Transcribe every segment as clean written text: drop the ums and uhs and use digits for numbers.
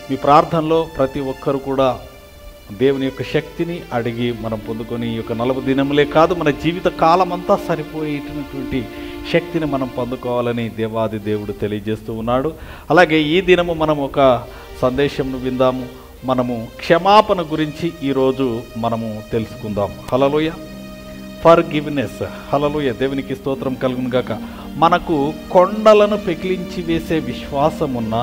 మీ ప్రార్థనలో ప్రతి ఒక్కరు కూడా దేవుని యొక్క శక్తిని అడిగి మనం పొందుకొని ఈ యొక్క 40 దినములే కాదు, మన జీవిత కాలం అంతా సరిపోయేటటువంటి శక్తిని మనం పొందుకోవాలని దేవాది దేవుడు తెలియజేస్తూ ఉన్నాడు. అలాగే ఈ దినము మనం ఒక సందేశంను విందాము. మనము క్షమాపణ గురించి ఈరోజు మనము తెలుసుకుందాం. హల్లెలూయా. ఫర్గివ్నెస్. హల్లెలూయా. దేవునికి స్తోత్రం కలుగును గాక. మనకు కొండలను పెకిలించి వేసే విశ్వాసం ఉన్నా,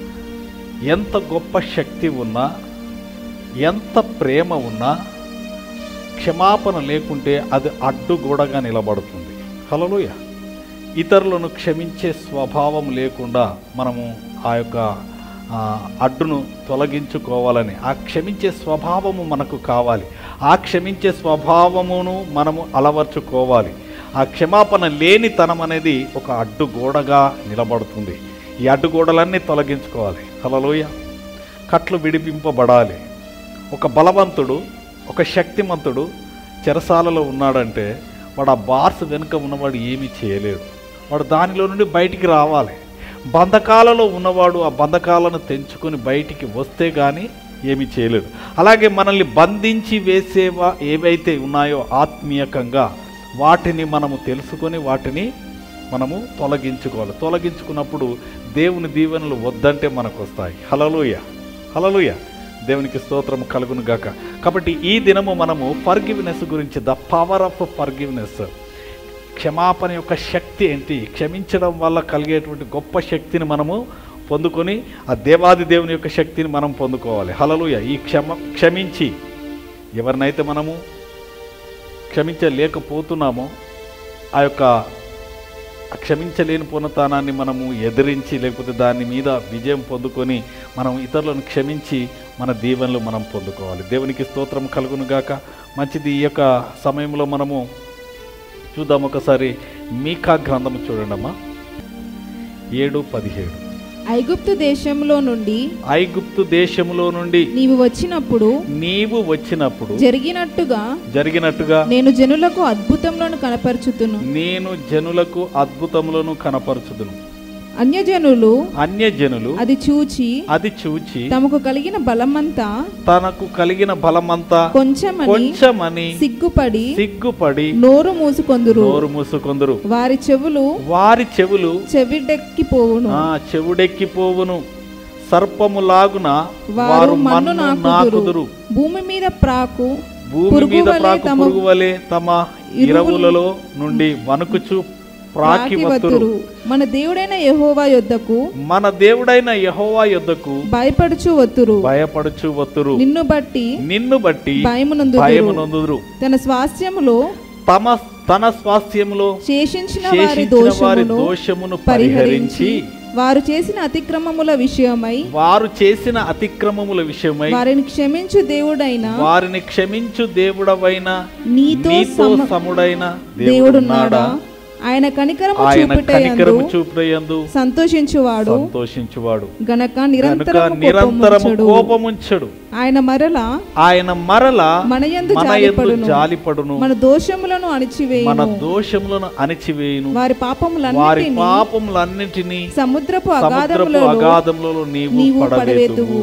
ఎంత గొప్ప శక్తి ఉన్నా, ఎంత ప్రేమ ఉన్నా, క్షమాపణ లేకుంటే అది అడ్డుగోడగా నిలబడుతుంది. హల్లెలూయా. ఇతరులను క్షమించే స్వభావం లేకుండా మనము ఆ యొక్క అడ్డును తొలగించుకోవాలని, ఆ క్షమించే స్వభావము మనకు కావాలి. ఆ క్షమించే స్వభావమును మనము అలవర్చుకోవాలి. ఆ క్షమాపణ లేనితనం అనేది ఒక అడ్డుగోడగా నిలబడుతుంది. ఈ అడ్డుగోడలన్నీ తొలగించుకోవాలి. హల్లెలూయా. కట్లు విడిపింపబడాలి. ఒక బలవంతుడు, ఒక శక్తిమంతుడు చెరసాలలో ఉన్నాడంటే వాడు ఆ బార్స్ వెనుక ఉన్నవాడు ఏమీ చేయలేడు. వాడు దానిలో నుండి బయటికి రావాలి. బంధకాలలో ఉన్నవాడు ఆ బంధకాలను తెంచుకొని బయటికి వస్తే కానీ ఏమీ చేయలేడు. అలాగే మనల్ని బంధించి వేసేవా ఏవైతే ఉన్నాయో ఆత్మీయకంగా వాటిని మనము తెలుసుకొని వాటిని మనము తొలగించుకోవాలి. తొలగించుకున్నప్పుడు దేవుని దీవెనలు వద్దంటే మనకు వస్తాయి. హల్లెలూయా. హల్లెలూయా. దేవునికి స్తోత్రం కలుగును గాక. కాబట్టి ఈ దినము మనము ఫర్గివ్నెస్ గురించి, ద పవర్ ఆఫ్ ఫర్గివ్నెస్, క్షమాపణ యొక్క శక్తి ఏంటి, క్షమించడం వల్ల కలిగేటువంటి గొప్ప శక్తిని మనము పొందుకొని ఆ దేవాది దేవుని యొక్క శక్తిని మనం పొందుకోవాలి. హల్లెలూయా. ఈ క్షమించి ఎవరినైతే మనము క్షమించలేకపోతున్నామో ఆ యొక్క క్షమించలేని పునతానాన్ని మనము ఎదిరించి, లేకపోతే దాని మీద విజయం పొందుకొని మనం ఇతరులను క్షమించి మన దీవెనలు మనం పొందుకోవాలి. దేవునికి స్తోత్రం కలుగును గాక. మంచిది. ఈ యొక్క సమయంలో మనము చూద్దాం ఒకసారి మీకా గ్రంథము చూడండమ్మా. 7:17. ఐగుప్తు దేశంలో నుండి నీవు వచ్చినప్పుడు జరిగినట్టుగా నేను జనులకు అద్భుతములను కనపరచుదును. అన్యజనులు అది చూచి తనకు కలిగిన బలమంతా కొంచెమని సిగ్గుపడి నోరు మూసుకొందురు. వారి చెవులు చెవుడెక్కిపోవును. సర్పములాగున వారు మన్ను నాకుదురు. భూమి మీద ప్రాకు పురుగు వలె తమ ఇరవులలో నుండి వణుకుచు ప్రాకివత్తురు. మన దేవుడైన యెహోవా యొద్దకు భయపడుచు వత్తురు. నిన్ను బట్టి భయమునందుదురు. తన స్వాస్థ్యములో శేషించిన వారి దోషమును పరిహరించి వారు చేసిన అతిక్రమముల విషయమై వారిని క్షమించు దేవుడవైన నీతో సముడైన దేవుడున్నాడా? ఆయన కనికరము చూపుటయందు సంతోషించువాడు గనక నిరంతరము కోపముంచడు. ఆయన మరల మనయందు జాలిపడును. మన దోషములను అణిచివేయును. వారి పాపములన్నిటినీ సముద్రపు అగాధములలో నీవు పడవేతువు.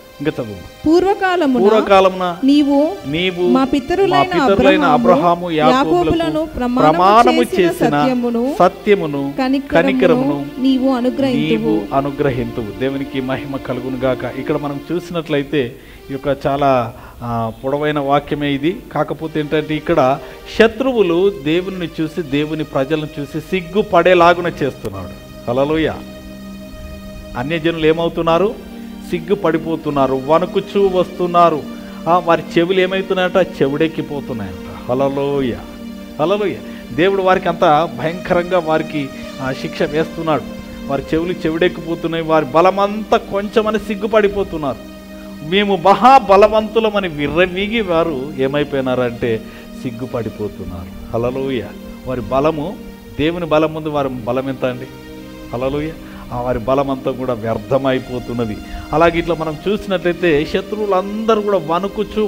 పూర్వకాలమున నీవు మా పితరులైన అబ్రహాము యాకోబులను ప్రమాణము చేసిన సత్యమును కనికరమును నీవు అనుగ్రహింతువు. దేవునికి మహిమ కలుగును గాక. ఇక్కడ మనం చూసినట్లయితే ఈ యొక్క చాలా పొడవైన వాక్యమే ఇది. కాకపోతే ఏంటంటే ఇక్కడ శత్రువులు దేవుని చూసి, దేవుని ప్రజలను చూసి సిగ్గుపడేలాగున చేస్తున్నాడు. హల్లెలూయా. అన్యజనులు ఏమవుతున్నారు? సిగ్గుపడిపోతున్నారు, వణుకుచూ వస్తున్నారు. వారి చెవులు ఏమవుతున్నాయట? చెవుడెక్కిపోతున్నాయట. హల్లెలూయా. హల్లెలూయా. దేవుడు వారికి అంత భయంకరంగా వారికి శిక్ష వేస్తున్నాడు. వారి చెవులు చెవుడెక్కిపోతున్నాయి. వారి బలమంతా కొంచెమని సిగ్గుపడిపోతున్నారు. మేము మహాబలవంతులమని విర్రవీగి వారు ఏమైపోయినారంటే సిగ్గుపడిపోతున్నారు. హల్లెలూయా. వారి బలము, దేవుని బలం ముందు వారి బలం ఎంత అండి? హల్లెలూయా. వారి బలమంతా కూడా వ్యర్థమైపోతున్నది. అలాగే ఇట్లా మనం చూసినట్లయితే శత్రువులందరూ కూడా వణుకుచూ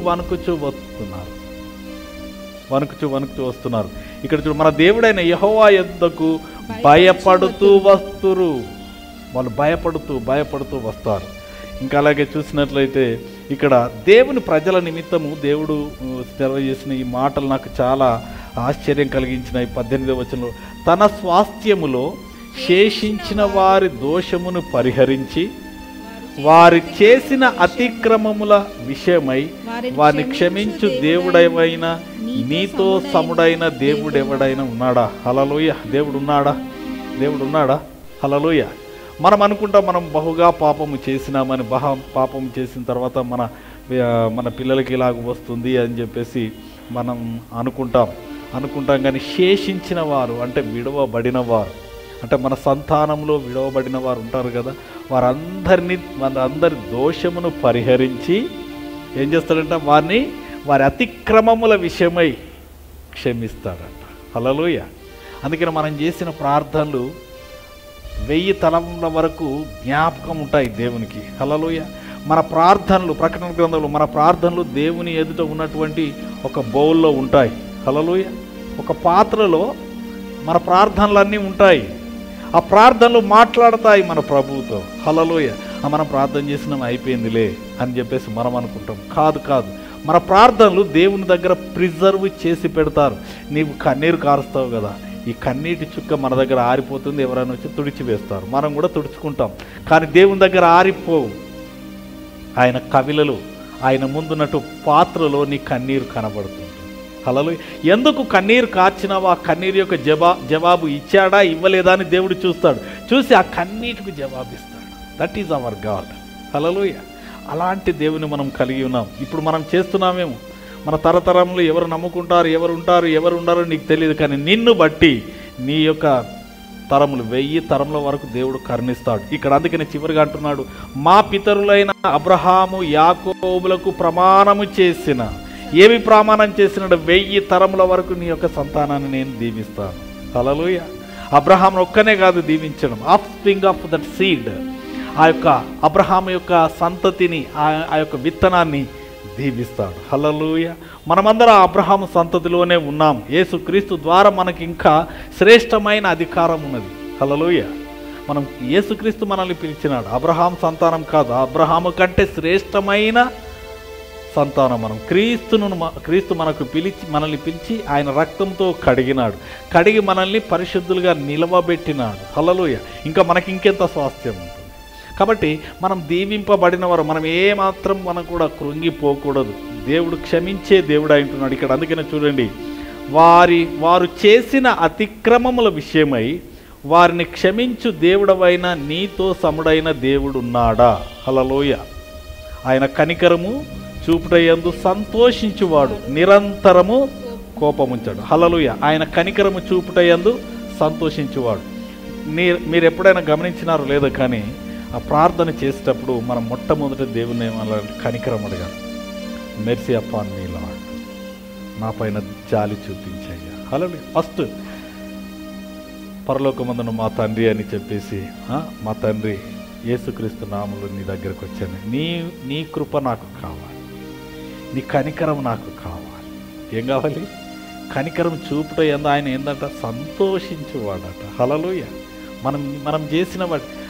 వస్తున్నారు. ఇక్కడ చూడు, మన దేవుడైన యెహోవా యొద్దకు భయపడుతూ వస్తురు. వాళ్ళు భయపడుతూ వస్తారు. ఇంకా అలాగే చూసినట్లయితే ఇక్కడ దేవుని ప్రజల నిమిత్తము దేవుడు తెలియజేసిన ఈ మాటలు నాకు చాలా ఆశ్చర్యం కలిగించినాయి. 18వ వచనంలో, తన స్వాస్థ్యములో శేషించిన వారి దోషమును పరిహరించి వారి చేసిన అతిక్రమముల విషయమై వారిని క్షమించు దేవుడైన నీతో సముడైన దేవుడెవడైనా ఉన్నాడా? హల్లెలూయా. దేవుడు ఉన్నాడా? హల్లెలూయా. మనం అనుకుంటాం మనం బహుగా పాపము చేసినామని, పాపం చేసిన తర్వాత మన పిల్లలకి ఇలాగ వస్తుంది అని చెప్పేసి మనం అనుకుంటాం కానీ శేషించిన వారు అంటే విడవబడిన వారు, అంటే మన సంతానంలో విడవబడిన వారు ఉంటారు కదా, వారందరి దోషమును పరిహరించి ఏం చేస్తాడంట? వారి అతిక్రమముల విషయమై క్షమిస్తాడంట. హల్లెలూయా. అందుకని మనం చేసిన ప్రార్థనలు 1000 తలముల వరకు జ్ఞాపకం ఉంటాయి దేవునికి. హల్లెలూయా. మన ప్రార్థనలు, ప్రకటన గ్రంథంలో మన ప్రార్థనలు దేవుని ఎదుట ఉన్నటువంటి ఒక బౌల్లో ఉంటాయి. హల్లెలూయా. ఒక పాత్రలో మన ప్రార్థనలన్నీ ఉంటాయి. ఆ ప్రార్థనలు మాట్లాడతాయి మన ప్రభువుతో. హల్లెలూయా. మనం ప్రార్థన చేసినాం అయిపోయిందిలే అని చెప్పేసి మనం అనుకుంటాం. కాదు, మన ప్రార్థనలు దేవుని దగ్గర ప్రిజర్వ్ చేసి పెడతారు. నీవు కన్నీరు కారుస్తావు కదా, ఈ కన్నీటి చుక్క మన దగ్గర ఆరిపోతుంది, ఎవరైనా వచ్చి తుడిచివేస్తారు, మనం కూడా తుడుచుకుంటాం. కానీ దేవుని దగ్గర ఆరిపోవు. ఆయన కవిలలు, ఆయన ముందున్నట్టు పాత్రలో నీ కన్నీరు కనబడుతుంది. హల్లెలూయా. ఎందుకు కన్నీరు కార్చినావో ఆ కన్నీరు యొక్క జవాబు ఇచ్చాడా ఇవ్వలేదా అని దేవుడు చూసి ఆ కన్నీటికి జవాబిస్తాడు. That is our God. Hallelujah. అలాంటి దేవుని మనం కలిగి ఉన్నాం. ఇప్పుడు మనం చేస్తున్నామేమో, మన తరతరంలో ఎవరు నమ్ముకుంటారు, ఎవరు ఉండారో నీకు తెలియదు, కానీ నిన్ను బట్టి నీ యొక్క తరములు 1000 తరముల వరకు దేవుడు కరుణిస్తాడు. ఇక్కడ అందుకని చివరిగా అంటున్నాడు, మా పితరులైన అబ్రహాము యాకోబులకు ప్రమాణము చేసిన, ఏమి ప్రమాణం చేసినాడు? 1000 తరముల వరకు నీ యొక్క సంతానాన్ని నేను దీవిస్తాను. హల్లెలూయా. అబ్రహాం ఒక్కనే కాదు దీవించడం, offspring of that seed, ఆ యొక్క అబ్రహాం యొక్క సంతతిని, ఆ యొక్క విత్తనాన్ని దీవిస్తాడు. హల్లెలూయా. మనమందరం అబ్రహాము సంతతిలోనే ఉన్నాం. యేసుక్రీస్తు ద్వారా మనకి ఇంకా శ్రేష్టమైన అధికారం ఉన్నది. హల్లెలూయా. యేసుక్రీస్తు మనల్ని పిలిచినాడు. అబ్రహాం సంతానం కాదు, అబ్రహాము కంటే శ్రేష్టమైన సంతానం మనం. క్రీస్తు మనల్ని పిలిచి ఆయన రక్తంతో కడిగి మనల్ని పరిశుద్ధులుగా నిలవబెట్టినాడు. హల్లెలూయా. ఇంకా మనకి ఇంకెంత స్వాస్థ్యం ఉంటుంది. కాబట్టి మనం దీవింపబడిన వారు, మనం ఏమాత్రం మనం కూడా కృంగిపోకూడదు. దేవుడు క్షమించే దేవుడు అంటున్నాడు ఇక్కడ. అందుకనే చూడండి, వారు చేసిన అతిక్రమముల విషయమై వారిని క్షమించు దేవుడవైన నీతో సముడైన దేవుడు ఉన్నాడా? హల్లెలూయా. ఆయన కనికరము చూపుటయందు సంతోషించువాడు, నిరంతరము కోపముంచాడు. హల్లెలూయా. ఆయన కనికరము చూపుటయందు సంతోషించువాడు. మీరు ఎప్పుడైనా గమనించినారో లేదో కానీ ఆ ప్రార్థన చేసేటప్పుడు మనం మొట్టమొదటి దేవుని కనికరం అడగాలి. మెర్సీ అపాన్ మీ లార్డ్, నా పైన జాలి చూపించయ్యా. హల్లెలూయా. ఫస్ట్ పరలోకమందున మా తండ్రి అని చెప్పేసి, మా తండ్రి యేసుక్రీస్తు నామములో నీ దగ్గరకు వచ్చాను, నీ కృప నాకు కావాలి, నీ కనికరం నాకు కావాలి. ఏం కావాలి? కనికరం చూపుట ఆయన ఏంటంట? సంతోషించువాడట. హల్లెలూయా. మనం చేసిన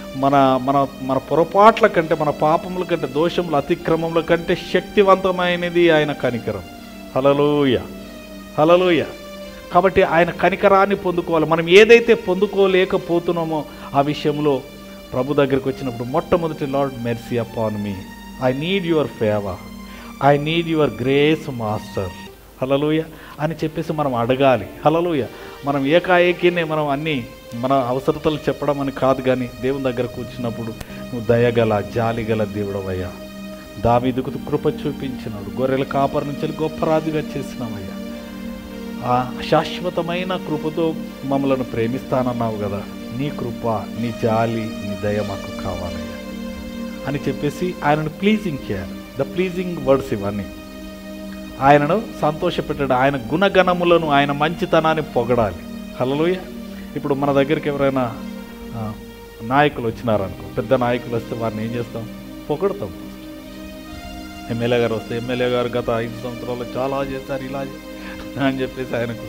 మన పొరపాట్ల కంటే, మన పాపముల కంటే, దోషముల అతిక్రమముల కంటే శక్తివంతమైనది ఆయన కనికరం. హల్లెలూయా. హల్లెలూయా. కాబట్టి ఆయన కనికరాన్ని పొందుకోవాలి. మనం ఏదైతే పొందుకోలేకపోతున్నామో ఆ విషయంలో ప్రభు దగ్గరికి వచ్చినప్పుడు మొట్టమొదటి, Lord mercy upon me, I need your favour, I need your grace master. Hallelujah అని చెప్పేసి మనం అడగాలి. హల్లెలూయా. మనం ఏకాఏకినే మనం అన్నీ మన అవసరతలు చెప్పడం అని కాదు, కానీ దేవుని దగ్గర కూర్చున్నప్పుడు నువ్వు దయగల జాలిగల దేవుడవయ్యా, దావీదుకు కృప చూపించినాడు, గొర్రెల కాపరి నుంచి గొప్ప రాజుగా చేసినావయ్యా, ఆ శాశ్వతమైన కృపతో మమ్మలను ప్రేమిస్తానన్నావు కదా, నీ కృప, నీ జాలి, నీ దయ మాకు కావాలయ్యా అని చెప్పేసి ఆయనను ప్లీజింగ్ చేయాలి. ద ప్లీజింగ్ వర్డ్స్ ఇవన్నీ. ఆయనను సంతోషపెట్టాడు, ఆయన గుణగణములను, ఆయన మంచితనాన్ని పొగడాలి. హల్లెలూయా. ఇప్పుడు మన దగ్గరికి ఎవరైనా నాయకులు వచ్చినారనుకో, పెద్ద నాయకులు వస్తే వారిని ఏం చేస్తాం? పొగడతాం. ఎమ్మెల్యే గారు వస్తే, ఎమ్మెల్యే గారు గత 5 సంవత్సరాలు చాలా చేశారు ఇలా అని చెప్పేసి ఆయనకు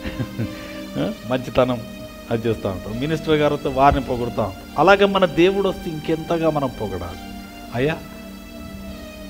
మంచితనం అది చేస్తూ ఉంటాం. మినిస్టర్ గారు వస్తే వారిని పొగుడుతూ ఉంటాం. అలాగే మన దేవుడు వస్తే ఇంకెంతగా మనం పొగడాలి. అయ్యా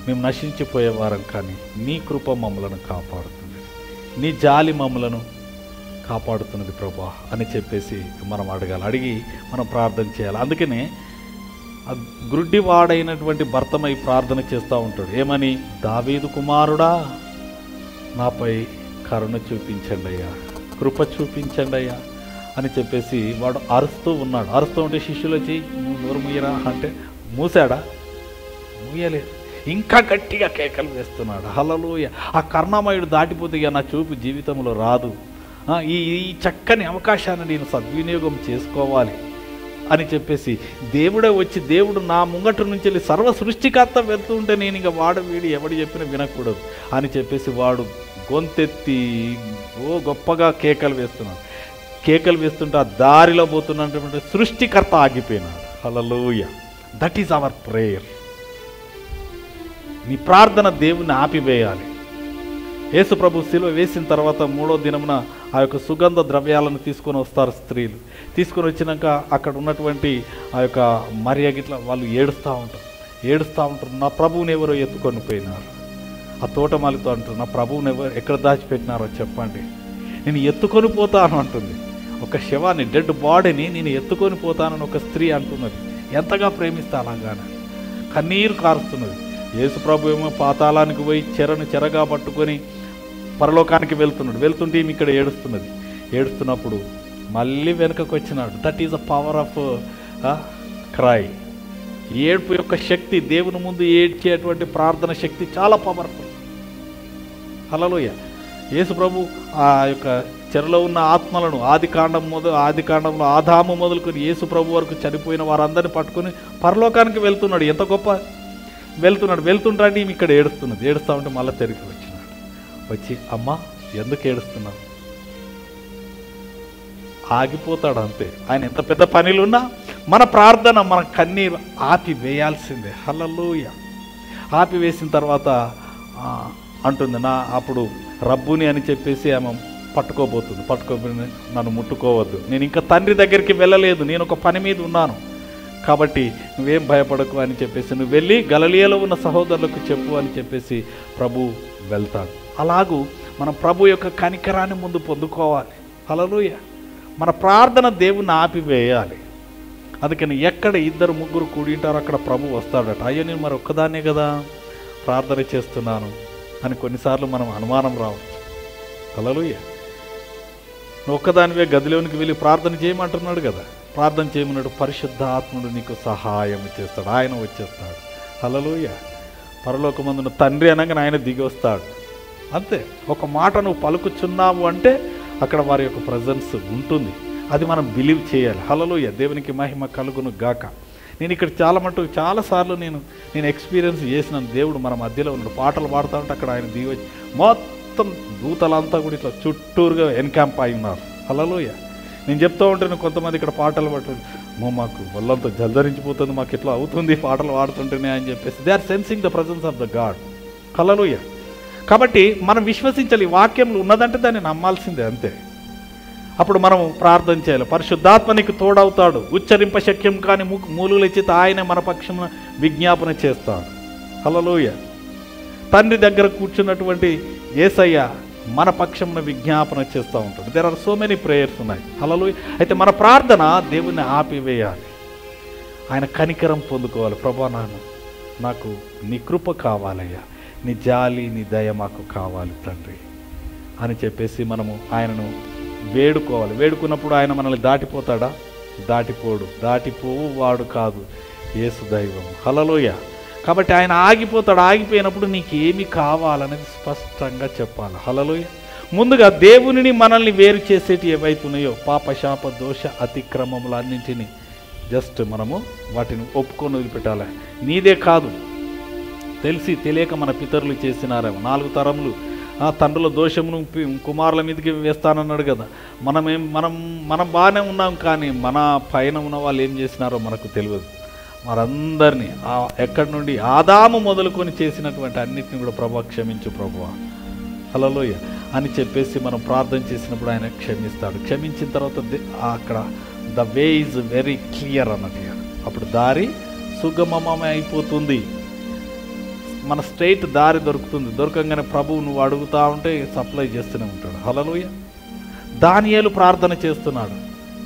మేము నశించిపోయేవారం, కానీ నీ కృప మమ్మలను కాపాడుతుంది, నీ జాలి మమ్మలను కాపాడుతున్నది ప్రభా అని చెప్పేసి మనం అడగాలి. అడిగి మనం ప్రార్థన చేయాలి. అందుకనే గ్రుడ్డివాడైనటువంటి భర్తమై ప్రార్థన చేస్తూ ఉంటాడు. ఏమని? దావీదు కుమారుడా, నాపై కరుణ చూపించండి అయ్యా, కృప చూపించండి అయ్యా అని చెప్పేసి వాడు అరుస్తూ ఉన్నాడు. అరుస్తూ ఉంటే శిష్యులు వచ్చి నోరు మూయరా అంటే మూసాడా? మూయలేదు. ఇంకా గట్టిగా కేకలు వేస్తున్నాడు. హల్లెలూయా. ఆ కరుణామయుడు దాటిపోతే ఇక నా చూపు జీవితంలో రాదు, ఈ చక్కని అవకాశాన్ని నేను సద్వినియోగం చేసుకోవాలి అని చెప్పేసి దేవుడే వచ్చి, దేవుడు నా ముంగట నుంచి వెళ్ళి సర్వ సృష్టికర్త వెళ్తూ ఉంటే నేను ఇక వీడు ఎవడు చెప్పినా వినకూడదు అని చెప్పేసి వాడు గొంతెత్తి గొప్పగా కేకలు వేస్తున్నాడు. కేకలు వేస్తుంటే ఆ దారిలో పోతున్నటువంటి సృష్టికర్త ఆగిపోయినాడు. Hallelujah. That is our prayer. నీ ప్రార్థన దేవుని ఆపివేయాలి. యేసు ప్రభు శిలువ వేసిన తర్వాత 3వ దినమున ఆ యొక్క సుగంధ ద్రవ్యాలను తీసుకొని వస్తారు స్త్రీలు. తీసుకొని వచ్చినాక అక్కడ ఉన్నటువంటి ఆ యొక్క మరియ గిట్ల వాళ్ళు ఏడుస్తూ ఉంటారు. నా ప్రభువుని ఎవరో ఎత్తుకొని పోయినారు. ఆ తోటమాలితో అంటారు, నా ప్రభువుని ఎక్కడ దాచిపెట్టినారో చెప్పండి, నేను ఎత్తుకొని పోతాను అంటుంది. ఒక శవాన్ని, డెడ్ బాడీని నేను ఎత్తుకొని పోతానని ఒక స్త్రీ అంటున్నది. ఎంతగా ప్రేమిస్తే అలాగానే కన్నీరు కారుస్తున్నది. యేసు ప్రభు ఏమో పాతాళానికి పోయి చెరగా పట్టుకొని పరలోకానికి వెళ్తుంటే ఈమె ఇక్కడ ఏడుస్తున్నప్పుడు మళ్ళీ వెనుకకు వచ్చినాడు. That is a power of cry. ఏడుపు యొక్క శక్తి, దేవుని ముందు ఏడ్చేటువంటి ప్రార్థన శక్తి చాలా పవర్ఫుల్. హల్లెలూయా. యేసు ప్రభు ఆ యొక్క చెరలో ఉన్న ఆత్మలను ఆదికాండంలో ఆదాము మొదలుకొని యేసు ప్రభు వరకు చనిపోయిన వారందరినీ పట్టుకొని పరలోకానికి వెళ్తున్నాడు. ఎంత గొప్ప వెళ్తుంటే ఈమె ఇక్కడ ఏడుస్తూ ఉంటే మళ్ళీ తిరిగి వచ్చి అమ్మా ఎందుకు ఏడుస్తున్నావు? ఆగిపోతాడు అంతే. ఆయన ఎంత పెద్ద పనిలున్నా మన ప్రార్థన, మన కన్నీరు ఆపివేయాల్సిందే. హల్లెలూయా. ఆపివేసిన తర్వాత అంటుంది, అప్పుడు రబ్బుని అని చెప్పేసి ఆమె పట్టుకోబోయి నన్ను ముట్టుకోవద్దు, నేను ఇంకా తండ్రి దగ్గరికి వెళ్ళలేదు, నేను ఒక పని మీద ఉన్నాను, కాబట్టి నువ్వేం భయపడకు అని చెప్పేసి నువ్వు వెళ్ళి గలిలయలో ఉన్న సహోదరులకు చెప్పు అని చెప్పేసి ప్రభు వెళ్తాడు. అలాగూ మనం ప్రభు యొక్క కనికరాన్ని ముందు పొందుకోవాలి. హల్లెలూయా. మన ప్రార్థన దేవుని ఆపివేయాలి. అందుకని ఎక్కడ 2-3 కూడింటారో అక్కడ ప్రభు వస్తాడట. అయ్యో నేను మరి ఒక్కదాన్నే కదా ప్రార్థన చేస్తున్నాను అని కొన్నిసార్లు మనం అనుమానం రావచ్చు. హల్లెలూయా. నువ్వు ఒక్కదానివే గదిలోనికి వెళ్ళి ప్రార్థన చేయమంటున్నాడు కదా, ప్రార్థన చేయమన్నాడు. పరిశుద్ధాత్ముడు నీకు సహాయం చేస్తాడు, ఆయన వచ్చేస్తాడు. హల్లెలూయా. పరలోకమందున తండ్రి అనగానే ఆయన దిగి వస్తాడు. అంతే. ఒక మాట నువ్వు పలుకుచున్నావు అంటే అక్కడ వారి యొక్క ప్రజెన్స్ ఉంటుంది. అది మనం బిలీవ్ చేయాలి. హల్లెలూయా. దేవునికి మహిమ కలుగును గాక. నేను ఇక్కడ చాలాసార్లు నేను ఎక్స్పీరియన్స్ చేసినాను. దేవుడు మన మధ్యలో ఉన్నాడు. పాటలు పాడుతూ ఉంటే అక్కడ ఆయన దిగి వచ్చి మొత్తం దూతలంతా కూడా ఇట్లా చుట్టూరుగా ఎన్క్యాంప్ అయి ఉన్నారు. హల్లెలూయా. నేను చెప్తూ ఉంటాను, కొంతమంది ఇక్కడ పాటలు పాడుతుంటే మాకు వాళ్ళంతా జల్దరించిపోతుంది, మాకు ఇట్లా అవుతుంది పాటలు పాడుతుంటేనే అని చెప్పేసి they are sensing the presence of the God. Hallelujah. కాబట్టి మనం విశ్వసించాలి. వాక్యంలో ఉన్నదంటే దాన్ని నమ్మాల్సిందే, అంతే. అప్పుడు మనం ప్రార్థన చేయాలి. పరిశుద్ధాత్మ నీకు తోడవుతాడు, ఉచ్చరింప శక్యం కానీ మూలుగులు ఇచ్చి ఆయన మన పక్షమున విజ్ఞాపన చేస్తాడు. హల్లెలూయా. తండ్రి దగ్గర కూర్చున్నటువంటి యేసయ్య మన పక్షమున విజ్ఞాపన చేస్తూ ఉంటాడు. There are so many prayers ఉన్నాయి. హల్లెలూయా. అయితే మన ప్రార్థన దేవుణ్ణి ఆపివేయాలి. ఆయన కనికరం పొందుకోవాలి. ప్రభా నాకు నీ కృప కావాలయ్యా, నీ జాలి నీ దయ మాకు కావాలి తండ్రి అని చెప్పేసి మనము ఆయనను వేడుకోవాలి. వేడుకున్నప్పుడు ఆయన మనల్ని దాటిపోతాడా? దాటిపోడు. దాటిపోవు వాడు కాదు యేసు దైవం. హల్లెలూయా. కాబట్టి ఆయన ఆగిపోతాడు. ఆగిపోయినప్పుడు నీకు ఏమి కావాలనేది స్పష్టంగా చెప్పాలి. హల్లెలూయా. ముందుగా దేవునిని మనల్ని వేరు చేసేటి ఏవైతున్నాయో పాప శాప దోష అతిక్రమములు అన్నింటినీ జస్ట్ మనము వాటిని ఒప్పుకొని వదిలిపెట్టాలి. నీదే కాదు, తెలియక మన పితరులు చేసినారేమో 4 తరములు తండ్రుల దోషమును కుమారుల మీదకి వేస్తానన్నాడు కదా. మనం బాగానే ఉన్నాం, కానీ మన పైన ఉన్న వాళ్ళు ఏం చేసినారో మనకు తెలియదు. మరందరినీ ఎక్కడి నుండి ఆదాము మొదలుకొని చేసినటువంటి అన్నిటిని కూడా ప్రభు క్షమించు ప్రభువా, హల్లెలూయా అని చెప్పేసి మనం ప్రార్థన చేసినప్పుడు ఆయన క్షమిస్తాడు. క్షమించిన తర్వాత అక్కడ the way is very clear అన్నట్టుగా అప్పుడు దారి సుగమమే అయిపోతుంది. మన స్ట్రైట్ దారి దొరుకుతుంది. దొరకంగానే ప్రభువు నువ్వు అడుగుతా ఉంటే సప్లై చేస్తూనే ఉంటాడు. హల్లెలూయా. దానియేలు ప్రార్థన చేస్తున్నాడు.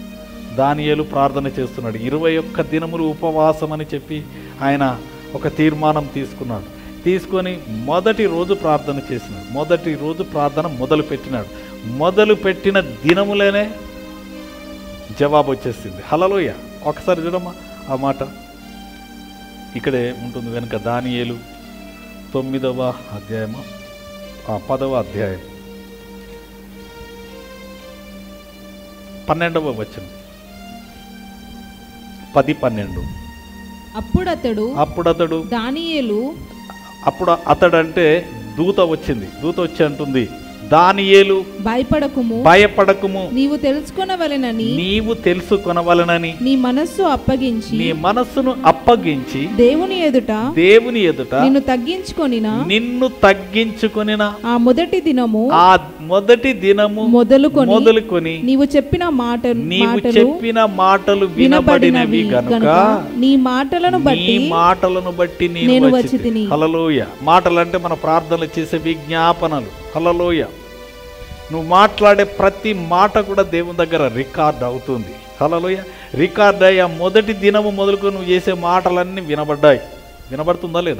21 దినములు ఉపవాసం అని చెప్పి ఆయన ఒక తీర్మానం తీసుకున్నాడు. తీసుకొని మొదటి రోజు ప్రార్థన చేసినాడు. మొదటి రోజు ప్రార్థన మొదలుపెట్టినాడు. మొదలుపెట్టిన దినములనే జవాబు వచ్చేసింది. హల్లెలూయా. ఒకసారి చూడమ్మా ఆ మాట ఇక్కడే ఉంటుంది వెనుక. దానియేలు 9వ అధ్యాయము 10వ అధ్యాయం 12వ వచనం 10-12. అప్పుడు అతడు దానియేలు, అప్పుడు అతడు అంటే దూత వచ్చింది. దూత వచ్చి అంటుంది, దానియేలు భయపడకుము, నీవు తెలుసుకొనవలెనని నీ మనస్సును అప్పగించి దేవుని ఎదుట నిన్ను తగ్గించుకొనిన ఆ మొదటి దినము మొదలుకొని నీవు చెప్పిన మాటలు వినబడినవి గనుక నీ మాటలను బట్టి నేను వచ్చితిని. హల్లెలూయా. మాటలు అంటే మన ప్రార్థనలు చేసే విజ్ఞాపనలు. హల్లెలూయా. నువ్వు మాట్లాడే ప్రతి మాట కూడా దేవుని దగ్గర రికార్డ్ అవుతుంది. హల్లెలూయా. రికార్డ్ అయ్యి ఆ మొదటి దినము మొదలుకొని నువ్వు చేసే మాటలన్నీ వినబడ్డాయి. వినబడుతుందా లేదా?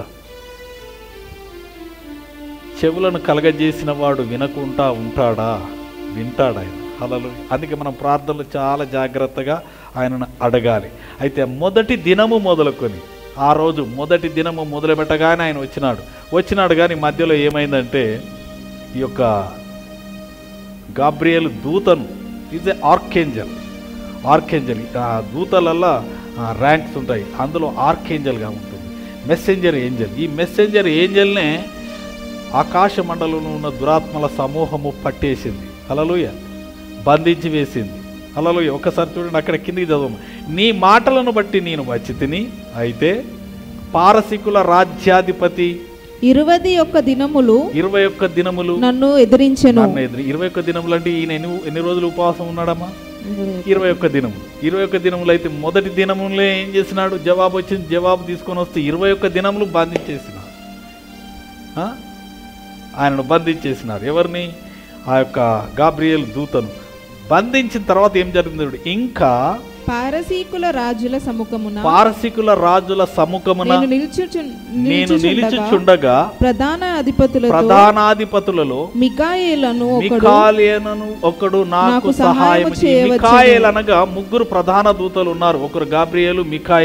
చెవులను కలగజేసిన వాడు వినకుండా ఉంటాడా? వింటాడు ఆయన. హల్లెలూయా. అందుకే మనం ప్రార్థనలు చాలా జాగ్రత్తగా ఆయనను అడగాలి. అయితే మొదటి దినము మొదలుకొని ఆ రోజు మొదటి దినము మొదలు పెట్టగానే ఆయన వచ్చినాడు. కానీ మధ్యలో ఏమైందంటే ఈ యొక్క గాబ్రియేలు దూతను, ఈజ్ ఏ ఆర్కేంజల్. ఆ దూతలల్లో ర్యాంక్స్ ఉంటాయి. అందులో ఆర్కేంజల్గా ఉంటుంది మెసెంజర్ ఏంజల్. ఈ మెసెంజర్ ఏంజల్నే ఆకాశ మండలంలో ఉన్న దురాత్మల సమూహము పట్టేసింది. హల్లెలూయా. బంధించి వేసింది. హల్లెలూయా. ఒకసారి చూడండి, అక్కడ కిందికి చదవము. నీ మాటలను బట్టి నేను వచ్చి తిని, అయితే పారసీకుల రాజ్యాధిపతి 21 దినములు నన్ను ఎదిరించెను. 21 దినములు అంటే ఈయన ఎన్ని రోజులు ఉపవాసం ఉన్నాడమ్మా? 21 దినములు. అయితే మొదటి దినములే ఏం చేసినాడు? జవాబు వచ్చింది. జవాబు తీసుకొని వస్తే 21 దినములు బంధించేసినాడు. ఆయనను బంధించేసినారు. ఎవరిని? ఆ యొక్క గాబ్రియేలు దూతను బంధించిన తర్వాత ఏం జరిగింది? ఇంకా పారసీకుల రాజుల సముఖమున నేను నిలుచుచుండగా ప్రధానాధిపతులలో మిఖాయేలను ఒకడు నాకు సహాయం చేయ. మిఖాయేలు అనగా 3 ప్రధాన దూతలు ఉన్నారు. ఒకరు గాబ్రియేలు,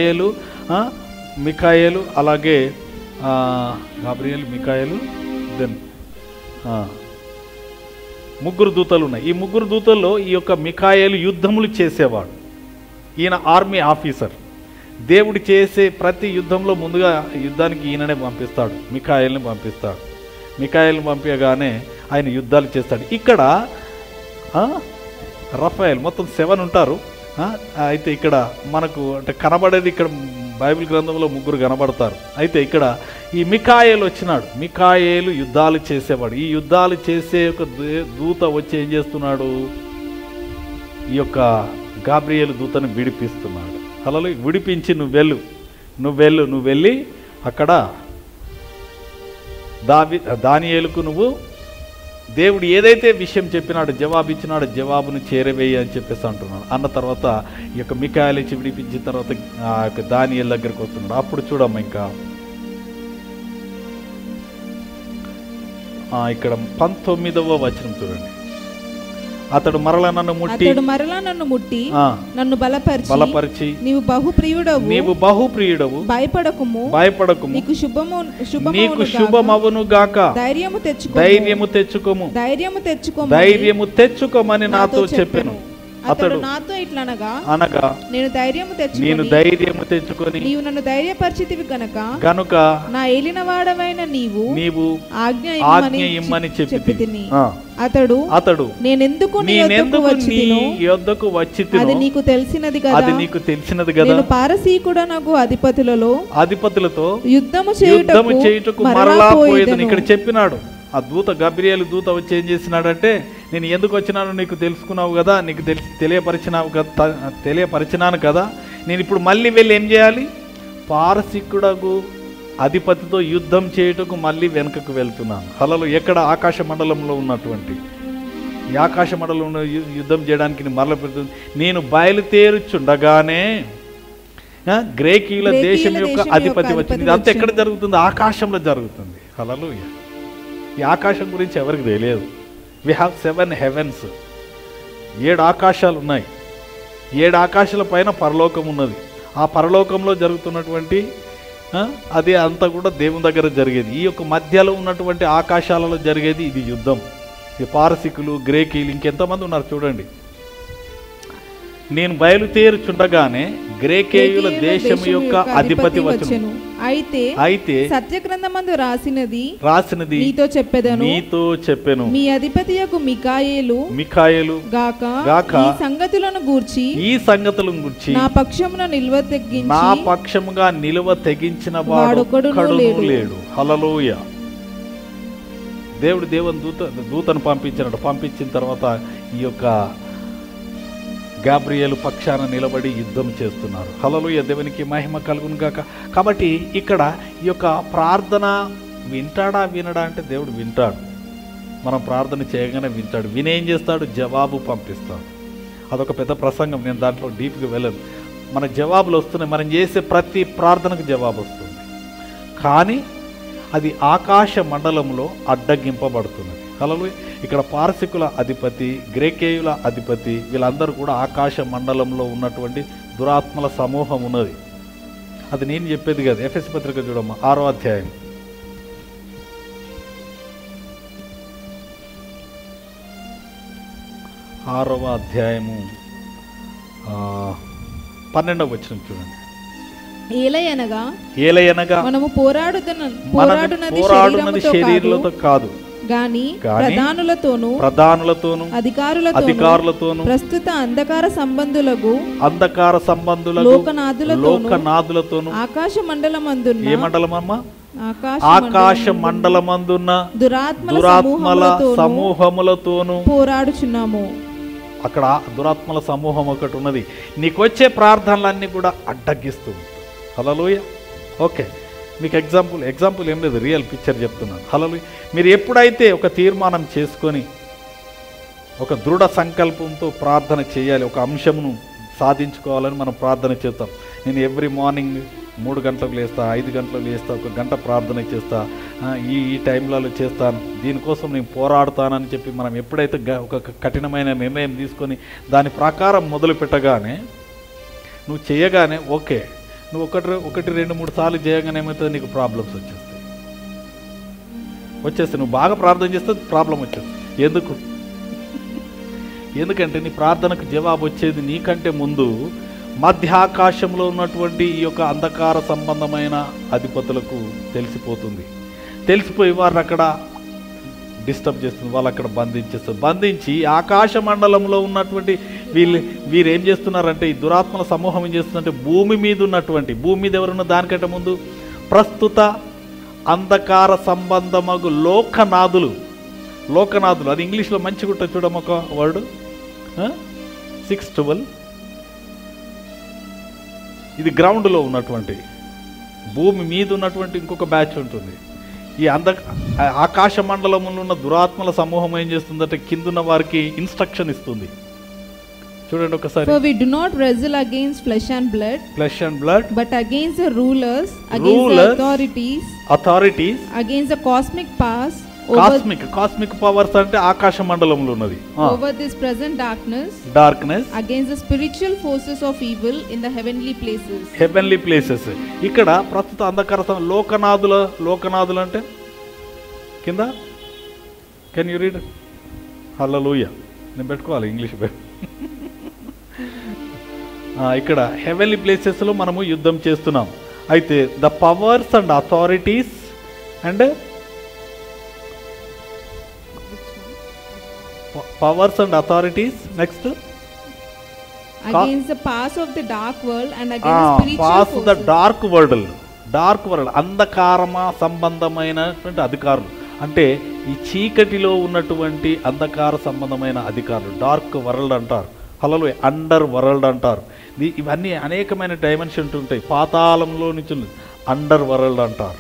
మిఖాయేలు అలాగే గాబ్రియేలు, మిఖాయేలు, దెన్ 3 దూతలు ఉన్నాయి. ఈ 3 దూతల్లో ఈ యొక్క మిఖాయేలు యుద్ధములు చేసేవాడు. ఈయన ఆర్మీ ఆఫీసర్. దేవుడు చేసే ప్రతి యుద్ధంలో ముందుగా యుద్ధానికి ఈయననే పంపిస్తాడు, మిఖాయేల్ని పంపిస్తాడు. మిఖాయేల్ని పంపించగానే ఆయన యుద్ధాలు చేస్తాడు. ఇక్కడ రఫాయేల్ మొత్తం 7 ఉంటారు. అయితే ఇక్కడ మనకు అంటే కనబడేది, ఇక్కడ బైబిల్ గ్రంథంలో 3 కనబడతారు. అయితే ఇక్కడ ఈ మిఖాయేలు వచ్చినాడు. మిఖాయేలు యుద్ధాలు చేసేవాడు. ఈ యుద్ధాలు చేసే ఒక దూత వచ్చి ఏం చేస్తున్నాడు? ఈ యొక్క గాబ్రియేలు దూతను విడిపిస్తున్నాడు. హల్లెలూయా. విడిపించి నువ్వు వెళ్ళి అక్కడ దానియేలుకు నువ్వు దేవుడు ఏదైతే విషయం చెప్పినాడు, జవాబు ఇచ్చినాడు, జవాబును చేరవేయి అని చెప్పేసి అంటున్నాడు. అన్న తర్వాత ఈ యొక్క మిఖాయేలు ఇచ్చి విడిపించిన తర్వాత ఆ యొక్క దానియేలు దగ్గరికి వస్తున్నాడు. అప్పుడు చూడమ్మా, ఇంకా ఇక్కడ 19వ వచనం చూడండి. అతడు మరలా నన్ను ముట్టి నన్ను బలపరిచి నీవు బహుప్రియుడవు భయపడకుము నీకు శుభమవును గాక ధైర్యము తెచ్చుకోమని నాతో చెప్పెను. అతడు నాతో ఇట్లనగా నేను ధైర్యము తెచ్చుకొని నీవు నన్ను ధైర్యపరిచితివి గనుక నా ఏలినవాడవైన నీవు ఆజ్ఞ ఇమ్మని చెప్పితిని. అతడు నేనెందుకు నీ యొద్దకు వచ్చితినో అది నీకు తెలిసినది కదా. నేను పారసీకుడనగు అధిపతులతో యుద్ధము చేయుటకు మరలా పోయేదను. ఇక్కడ చెప్పినాడు. ఆ దూత గాబ్రియేలు దూత వచ్చి ఏం చేసినాడంటే, నేను ఎందుకు వచ్చినానో నీకు తెలుసుకున్నావు కదా, నీకు తెలియపరిచినాను కదా, నేను ఇప్పుడు మళ్ళీ వెళ్ళి ఏం చేయాలి? పారసీకుడగు అధిపతితో యుద్ధం చేయుటకు మళ్ళీ వెనుకకు వెళ్తున్నాను. హల్లెలూయా. ఎక్కడ? ఆకాశ మండలంలో ఉన్నటువంటి ఈ ఆకాశ మండలంలో యుద్ధం చేయడానికి మరల పెడుతుంది. నేను బయలుదేరుచుండగానే గ్రేకీయుల దేశం యొక్క అధిపతి వచ్చింది. ఇదంతా ఎక్కడ జరుగుతుంది? ఆకాశంలో జరుగుతుంది. హల్లెలూయా. ఈ ఆకాశం గురించి ఎవరికి తెలియదు. We have 7 heavens. 7 ఆకాశాలు ఉన్నాయి. 7 ఆకాశాల పైన పరలోకం ఉన్నది. ఆ పరలోకంలో జరుగుతున్నటువంటి అది అంతా కూడా దేవుని దగ్గర జరిగేది. ఈ యొక్క మధ్యలో ఉన్నటువంటి ఆకాశాలలో జరిగేది ఇది యుద్ధం. ఈ పారసీకులు, గ్రేకీలు, ఇంకెంతమంది ఉన్నారు చూడండి. నేను బయలుదేరుచుండగానే గ్రేకేయుల దేశం యొక్క అధిపతి వచ్చెను. అయితే సత్యగ్రంథమందు రాసినది నీతో చెప్పెను. మీ అధిపతి యొక్క మికాయేలు గాక ఈ సంగతులను గూర్చి నా పక్షముగా నిలువ తెగించిన వాడొక్కడును లేడు. హల్లెలూయా. దేవుడు దూతను పంపించిన తర్వాత ఈ యొక్క గాబ్రియేలు పక్షాన నిలబడి యుద్ధం చేస్తున్నారు. హల్లెలూయా. దేవునికి మహిమ కలుగును గాక. కాబట్టి ఇక్కడ ఈ యొక్క ప్రార్థన వినడా అంటే దేవుడు వింటాడు. మనం ప్రార్థన చేయగానే వింటాడు. వినేం చేస్తాడు? జవాబు పంపిస్తాడు. అదొక పెద్ద ప్రసంగం, నేను దాంట్లో డీప్గా వెళ్ళను. మన జవాబులు వస్తున్నాయి. మనం చేసే ప్రతి ప్రార్థనకు జవాబు వస్తుంది. కానీ అది ఆకాశ మండలంలో అడ్డగింపబడుతున్నది. హల్లెలూయా. ఇక్కడ పారసీకుల అధిపతి, గ్రేకేయుల అధిపతి, వీళ్ళందరూ కూడా ఆకాశ మండలంలో ఉన్నటువంటి దురాత్మల సమూహం ఉన్నది. అది నేను చెప్పేది కదా. ఎఫెసీ పత్రిక చూడమ్మా, 6వ అధ్యాయం. 6వ అధ్యాయము 12వ వచనం చూడండి. ఏలయనగా మనము పోరాడుతున్నది శరీరులతో కాదు గాని ప్రధానులతోను అధికారులతోను ప్రస్తుత అంధకార సంబంధులకు లోకనాథులతోను ఆకాశ మండలమందున్న ఏ మండలమమ్మా? ఆకాశ మండలమందున్న దురాత్మల సమూహములతోను పోరాడుచున్నాము. అక్కడ దురాత్మల సమూహం ఒకటి ఉన్నది. నీకు వచ్చే ప్రార్థనలన్నీ కూడా అడ్డగిస్తుంది. హల్లెలూయా. ఓకే, మీకు ఎగ్జాంపుల్ ఏం లేదు, రియల్ పిక్చర్ చెప్తున్నాను. హల్లెలూయా. మీరు ఎప్పుడైతే ఒక తీర్మానం చేసుకొని ఒక దృఢ సంకల్పంతో ప్రార్థన చేయాలి, ఒక అంశమును సాధించుకోవాలని మనం ప్రార్థన చేస్తాం. నేను ఎవ్రీ మార్నింగ్ 3 గంటలకు లేస్తా, 5 గంటలకు లేస్తా, 1 గంట ప్రార్థన చేస్తా, ఈ టైంలలో చేస్తాను, దీనికోసం నేను పోరాడుతానని చెప్పి మనం ఎప్పుడైతే ఒక కఠినమైన నిర్ణయం తీసుకొని దాని ప్రకారం మొదలు పెట్టగానే నువ్వు చేయగానే ఓకే, నువ్వు ఒకటి 2-3 సార్లు చేయగానే ఏమవుతుంది? నీకు ప్రాబ్లమ్స్ వచ్చేస్తాయి. నువ్వు బాగా ప్రార్థన చేస్తే ప్రాబ్లం వచ్చేస్తుంది. ఎందుకంటే నీ ప్రార్థనకు జవాబు వచ్చేది నీకంటే ముందు మధ్యాకాశంలో ఉన్నటువంటి ఈ యొక్క అంధకార సంబంధమైన అధిపతులకు తెలిసిపోయి వారిని అక్కడ డిస్టర్బ్ చేస్తుంది, వాళ్ళు అక్కడ బంధించి ఆకాశ మండలంలో ఉన్నటువంటి వీరు ఏం చేస్తున్నారంటే, ఈ దురాత్మల సమూహం ఏం చేస్తుందంటే, భూమి మీద ఎవరున్న దానికంటే ముందు ప్రస్తుత అంధకార సంబంధమగు లోకనాథులు. అది ఇంగ్లీష్లో మంచిగా ఉంటుంది చూడమ్మ ఒక వర్డ్, 6:12. ఇది గ్రౌండ్లో ఉన్నటువంటి, భూమి మీద ఉన్నటువంటి ఇంకొక బ్యాచ్ ఉంటుంది. ఈ ఆకాశ మండలంలో ఉన్న దురాత్మల సమూహం ఏం చేస్తుందంటే కిందున్న వారికి ఇన్స్ట్రక్షన్ ఇస్తుంది. చూడండి ఒకసారి. For we do not wrestle against flesh and blood, but against the rulers, against the authorities, against the cosmic powers, cosmic powers అంటే ఆకాశ మండలంలో ఉన్నది. over this present darkness, against the spiritual forces of evil in the heavenly places. ఇక్కడ ప్రస్తుత అంధకార లోకనాథులు అంటే కింద, can you read? హల్లెలూయా. నేను పెట్టుకోవాలి ఇంగ్లీష్. ఇక్కడ హెవెన్లీ ప్లేసెస్లో మనము యుద్ధం చేస్తున్నాం. అయితే the powers and authorities and next against the paths of the dark world and against spiritual forces. Dark world అంధకారమ సంబంధమైనటువంటి అధికారులు అంటే ఈ చీకటిలో ఉన్నటువంటి అంధకార సంబంధమైన అధికారులు డార్క్ వరల్డ్ అంటారు. హల్లెలూయా. అండర్ వరల్డ్ అంటారు. ఇవన్నీ అనేకమైన డైమెన్షన్స్ ఉంటాయి. పాతాళంలో నుంచి అండర్ వరల్డ్ అంటారు.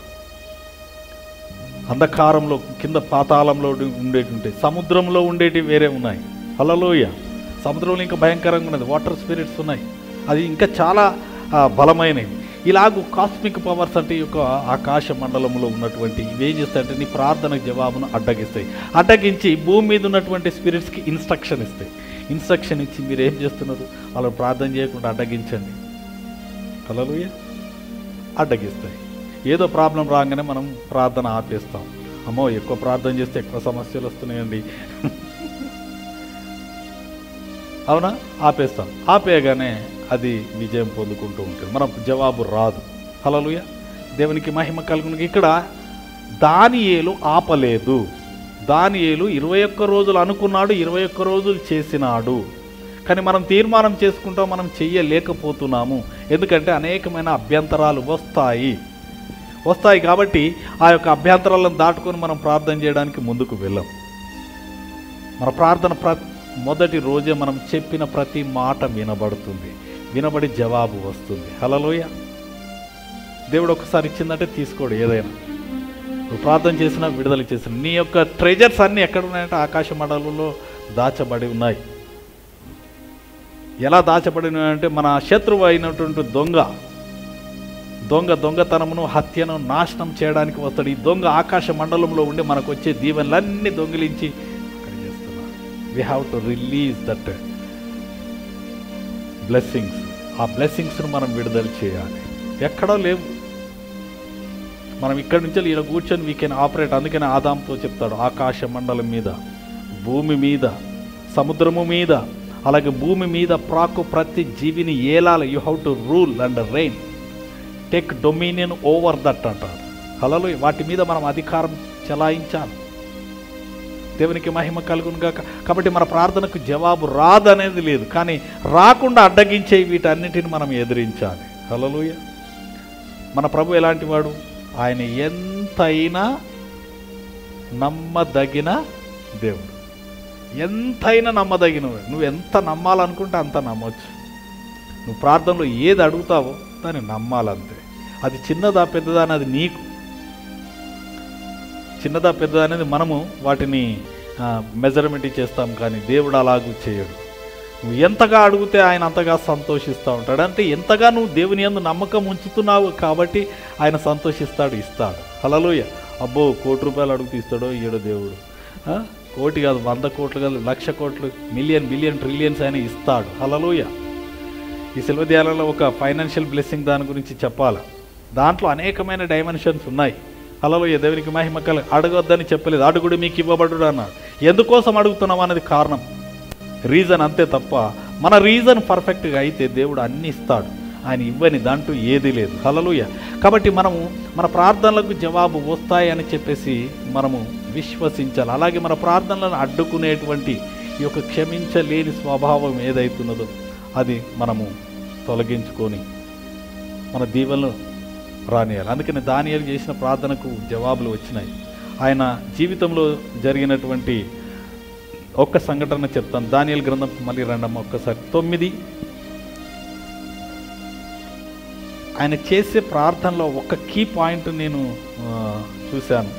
అంధకారంలో కింద పాతాళంలో ఉండేటి ఉంటాయి, సముద్రంలో ఉండేటి వేరే ఉన్నాయి. హల్లెలూయా. సముద్రంలో ఇంకా భయంకరంగా ఉన్నది, వాటర్ స్పిరిట్స్ ఉన్నాయి, అది ఇంకా చాలా బలమైనవి. ఇలాగూ కాస్మిక్ పవర్స్ అంటే ఈ యొక్క ఆకాశ మండలంలో ఉన్నటువంటి ఇవేం చేస్తాయంటే నీ ప్రార్థనకు జవాబును అడ్డగిస్తాయి. అడ్డగించి భూమి మీద ఉన్నటువంటి స్పిరిట్స్కి ఇన్స్ట్రక్షన్ ఇస్తాయి. ఇన్స్ట్రక్షన్ ఇచ్చి మీరు ఏం చేస్తున్నారు, వాళ్ళు ప్రార్థన చేయకుండా అడ్డగించండి. హల్లెలూయా. అడ్డగిస్తాయి. ఏదో ప్రాబ్లం రాగానే మనం ప్రార్థన ఆపేస్తాం. అమ్మో ఎక్కువ ప్రార్థన చేస్తే ఎక్కువ సమస్యలు వస్తున్నాయండి, అవునా, ఆపేస్తాం. ఆపేయగానే అది విజయం పొందుకుంటూ ఉంటుంది, మన జవాబు రాదు. హల్లెలూయా. దేవునికి మహిమ కలుగును. ఇక్కడ దానియేలు ఆపలేదు. దానియేలు 21 రోజులు అనుకున్నాడు, 21 రోజులు చేసినాడు. కానీ మనం తీర్మానం చేసుకుంటాం, మనం చెయ్యలేకపోతున్నాము. ఎందుకంటే అనేకమైన అభ్యంతరాలు వస్తాయి కాబట్టి ఆ యొక్క అభ్యంతరాలను దాటుకొని మనం ప్రార్థన చేయడానికి ముందుకు వెళ్ళాం. మన ప్రార్థన మొదటి రోజే మనం చెప్పిన ప్రతి మాట వినబడుతుంది, వినబడి జవాబు వస్తుంది. హల్లెలూయా. దేవుడు ఒకసారి ఇచ్చిందంటే తీసుకోడు. ఏదైనా నువ్వు ప్రార్థన చేసినా విడుదల చేసిన నీ యొక్క ట్రెజర్స్ అన్నీ ఎక్కడ ఉన్నాయంటే ఆకాశ మండలంలో దాచబడి ఉన్నాయి. ఎలా దాచబడి ఉన్నాయంటే మన శత్రువు అయినటువంటి దొంగతనమును హత్యను నాశనం చేయడానికి వస్తాడు. ఈ దొంగ ఆకాశ మండలంలో ఉండి మనకు వచ్చే దీవెనలన్నీ దొంగిలించి అక్కడ చేస్తున్నారు. We have to release that blessings. ఆ బ్లెస్సింగ్స్ను మనం విడుదల చేయాలి. ఎక్కడో లేవు, మనం ఇక్కడి నుంచి ఇలా కూర్చొని వీ కెన్ ఆపరేట్. అందుకని ఆదాంతో చెప్తాడు, ఆకాశ మండలం మీద, భూమి మీద, సముద్రము మీద, అలాగే భూమి మీద ప్రాకు ప్రతి జీవిని ఏలాలి. You have to rule and reign, take dominion over that అంటారు. హల్లెలూయా. వాటి మీద మనం అధికారం చెలాయించాలి. దేవునికి మహిమ కలుగును గాక. కాబట్టి మన ప్రార్థనకు జవాబు రాదనేది లేదు, కానీ రాకుండా అడ్డగించే వీటన్నిటిని మనం ఎదిరించాలి. హల్లెలూయా. మన ప్రభు ఎలాంటి వాడు? ఆయన ఎంతైనా నమ్మదగిన దేవుడు, ఎంతైనా నమ్మదగినవాడు. నువ్వు ఎంత నమ్మాలనుకుంటే అంత నమ్మొచ్చు. నువ్వు ప్రార్థనలో ఏది అడుగుతావో దాన్ని నమ్మాలంతే. అది చిన్నదా పెద్దదా అనేది నీకు, చిన్నదా పెద్దదా అనేది మనము వాటిని మెజర్మెంట్ చేస్తాం, కానీ దేవుడు అలాగూ చేయడు. నువ్వు ఎంతగా అడిగితే ఆయన అంతగా సంతోషిస్తూ ఉంటాడు. అంటే ఎంతగా నువ్వు దేవుని యందు నమ్మకం ఉంచుతున్నావు కాబట్టి ఆయన సంతోషిస్తాడు, ఇస్తాడు. హల్లెలూయా. అబ్బో 1 కోటి రూపాయలు అడుగుతూ ఇస్తాడో ఇయ్యడో దేవుడు. కోటి కాదు, 100 కోట్లు కాదు, 1,00,000 కోట్లు, మిలియన్ బిలియన్ ట్రిలియన్స్ ఆయన ఇస్తాడు. హల్లెలూయా. ఈ సెలవుదియాలలో ఒక ఫైనాన్షియల్ బ్లెస్సింగ్ దాని గురించి చెప్పాలి. దాంట్లో అనేకమైన డైమెన్షన్స్ ఉన్నాయి. హల్లెలూయా. దేవునికి మహిమ కలుగు. అడగొద్దని చెప్పలేదు, అడుగుడు మీకు ఇవ్వబడుడు అన్నాడు. ఎందుకోసం అడుగుతున్నాం అనేది కారణం, రీజన్ అంతే తప్ప మన రీజన్ పర్ఫెక్ట్గా అయితే దేవుడు అన్ని ఇస్తాడు. ఆయన ఇవ్వని దాంట్లో ఏదీ లేదు. హల్లెలూయా. కాబట్టి మనము మన ప్రార్థనలకు జవాబు వస్తాయని చెప్పేసి మనము విశ్వసించాలి. అలాగే మన ప్రార్థనలను అడ్డుకునేటువంటి ఈ యొక్క క్షమించలేని స్వభావం ఏదైతున్నదో అది మనము తొలగించుకొని మన దీవెనలు రానియాలి. అందుకని దానియేలు చేసిన ప్రార్థనకు జవాబులు వచ్చినాయి. ఆయన జీవితంలో జరిగినటువంటి ఒక్క సంఘటన చెప్తాను. దానియేలు గ్రంథం మళ్ళీ రండమ్మ ఒక్కసారి 9. ఆయన చేసే ప్రార్థనలో ఒక కీ పాయింట్ నేను చూశాను.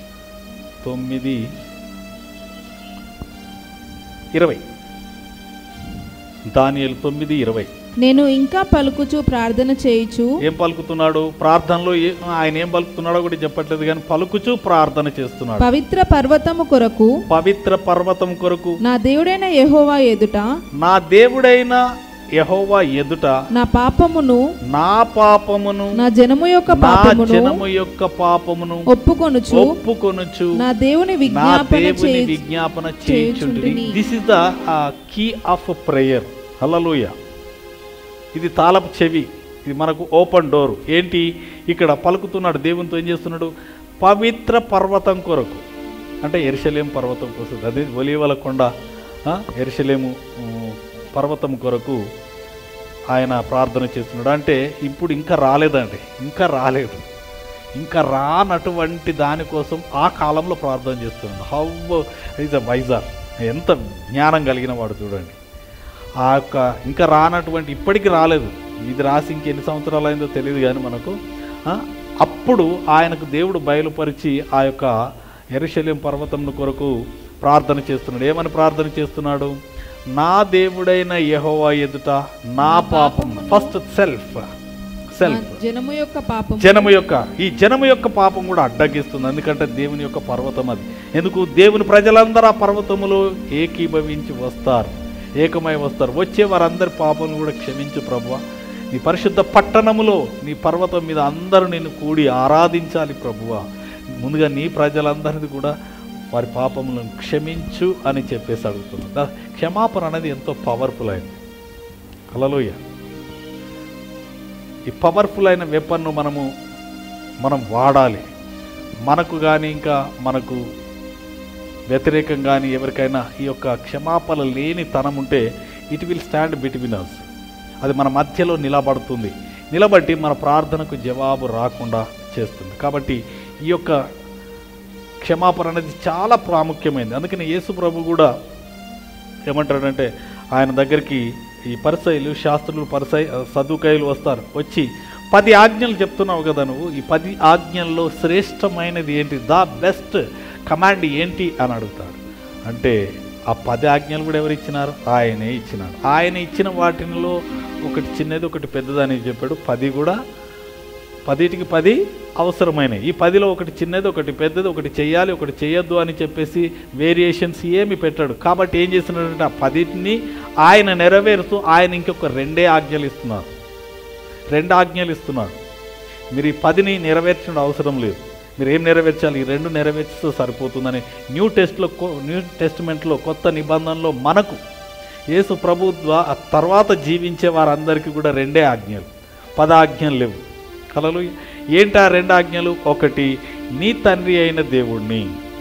9:20. దానియేలు 9:20. నేను ఇంకా పలుకుచు ప్రార్థన చేయుచు. ఏం పలుకుతున్నాడు ప్రార్థనలో? ఆయన ఏం పలుకుతున్నాడో కూడా చెప్పట్లేదు, కానీ పలుకుచు ప్రార్థన చేస్తున్నాడు. పవిత్ర పర్వతము కొరకు, పవిత్ర పర్వతం కొరకు, నా దేవుడైన యెహోవా ఎదుట, నా దేవుడైన యెహోవా ఎదుట, నా పాపమును, నా జనము యొక్క పాపమును ఒప్పుకొనుచు నా దేవుని విజ్ఞాపన చేయుచుంటిని. This is the key of prayer. Hallelujah. ఇది తాళపు చెవి, ఇది మనకు ఓపెన్ డోర్. ఏంటి ఇక్కడ పలుకుతున్నాడు దేవునితో? ఏం చేస్తున్నాడు? పవిత్ర పర్వతం కొరకు, అంటే యెరూషలేము పర్వతం కోసం, అదే ఒలీవల కొండ, యెరూషలేము పర్వతం కొరకు ఆయన ప్రార్థన చేస్తున్నాడు. అంటే ఇప్పుడు ఇంకా రాలేదండి, ఇంకా రానటువంటి దానికోసం ఆ కాలంలో ప్రార్థన చేస్తున్నాడు. హౌ ఈజ్ అ వైజర్, ఎంత జ్ఞానం కలిగిన వాడు చూడండి. ఆ యొక్క ఇంకా రానటువంటి, ఇప్పటికీ రాలేదు, ఇది రాసి ఇంకెన్ని సంవత్సరాలు అయిందో తెలియదు, కానీ మనకు అప్పుడు ఆయనకు దేవుడు బయలుపరిచి ఆ యొక్క యెరూషలేము పర్వతమును కొరకు ప్రార్థన చేస్తున్నాడు. ఏమని ప్రార్థన చేస్తున్నాడు? నా దేవుడైన యెహోవా ఎదుట నా పాపం, ఫస్ట్ సెల్ఫ్ జనము యొక్క పాపం కూడా అడ్డగిస్తుంది. ఎందుకంటే దేవుని యొక్క పర్వతం అది. ఎందుకు? దేవుని ప్రజలందరూ ఆ పర్వతములో ఏకీభవించి వస్తారు, ఏకమై వస్తారు. వచ్చే వారందరి పాపం కూడా క్షమించు ప్రభువా, నీ పరిశుద్ధ పట్టణములో నీ పర్వతం మీద అందరూ నిన్ను కూడి ఆరాధించాలి ప్రభువా. ముందుగా నీ ప్రజలందరిది కూడా వారి పాపములను క్షమించు అని చెప్పేసి అడుగుతున్నాడు. క్షమాపణ అనేది ఎంతో పవర్ఫుల్ అయింది. హల్లెలూయా. ఈ పవర్ఫుల్ అయిన వెపన్ను మనం వాడాలి. మనకు కానీ ఇంకా మనకు వ్యతిరేకం కానీ ఎవరికైనా ఈ యొక్క క్షమాపణ లేని తనం ఉంటే it will stand between us. అది మన మధ్యలో నిలబట్టి మన ప్రార్థనకు జవాబు రాకుండా చేస్తుంది. కాబట్టి ఈ యొక్క క్షమాపణ అనేది చాలా ప్రాముఖ్యమైనది. అందుకని యేసు ప్రభు కూడా ఏమంటాడంటే, ఆయన దగ్గరికి ఈ పరిసయ్యులు, శాస్త్రులు, సదుకాయులు వస్తారు. వచ్చి 10 ఆజ్ఞలు చెప్తున్నావు కదా నువ్వు, ఈ 10 ఆజ్ఞల్లో శ్రేష్టమైనది ఏంటి, ద బెస్ట్ కమాండ్ ఏంటి అని అడుగుతాడు. అంటే ఆ 10 ఆజ్ఞలు కూడా ఎవరు ఇచ్చినారు? ఆయనే ఇచ్చినాడు. ఆయన ఇచ్చిన వాటిలో ఒకటి చిన్నది ఒకటి పెద్దదని చెప్పాడు. 10 కూడా 10టికి 10 అవసరమైనవి. ఈ 10లో ఒకటి చిన్నది ఒకటి పెద్దది, ఒకటి చెయ్యాలి ఒకటి చేయొద్దు అని చెప్పేసి వేరియేషన్స్ ఏమి పెట్టాడు. కాబట్టి ఏం చేస్తున్నాడంటే ఆ 10టిని ఆయన నెరవేరుస్తూ ఆయన ఇంకొక 2 ఆజ్ఞలు ఇస్తున్నారు. 2 ఆజ్ఞలు ఇస్తున్నాడు. మీరు ఈ 10ని నెరవేర్చడం అవసరం లేదు, మీరు ఏం నెరవేర్చాలి, ఈ 2 నెరవేర్చితే సరిపోతుందని న్యూ టెస్టిమెంట్లో కొత్త నిబంధనలో మనకు యేసు ప్రభు తర్వాత జీవించే వారందరికీ కూడా 2 ఆజ్ఞలు, 10 ఆజ్ఞలు లేవు. హల్లెలూయా. ఏంటి ఆ 2 ఆజ్ఞలు? ఒకటి, నీ తండ్రి అయిన దేవుణ్ణి,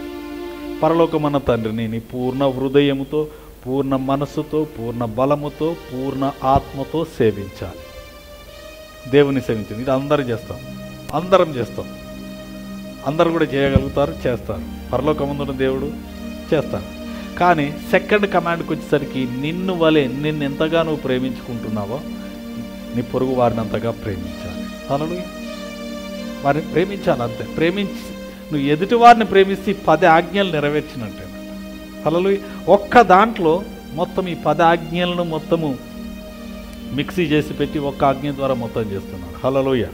పరలోకమన్న తండ్రిని నీ పూర్ణ హృదయముతో, పూర్ణ మనస్సుతో, పూర్ణ బలముతో, పూర్ణ ఆత్మతో సేవించాలి. దేవుని సేవించాలి. ఇది అందరం చేస్తాం. అందరూ కూడా చేయగలుగుతారు, చేస్తారు. పరలోకమందున్న దేవుడు చేస్తాడు. కానీ సెకండ్ కమాండ్కి వచ్చేసరికి నిన్ను వలె, నిన్ను ఎంతగా నువ్వు ప్రేమించుకుంటున్నావో నీ పొరుగు వారిని అంతగా ప్రేమించాలి. హల్లెలూయా. వారిని ప్రేమించాలి అంతే. నువ్వు ఎదుటి వారిని ప్రేమిస్తే 10 ఆజ్ఞలు నెరవేర్చినట్టే. హల్లెలూయా. ఒక్క దాంట్లో మొత్తం ఈ 10 ఆజ్ఞలను మొత్తము మిక్సీ చేసి పెట్టి ఒక్క ఆజ్ఞ ద్వారా మొత్తం చేస్తున్నాడు. హల్లెలూయా.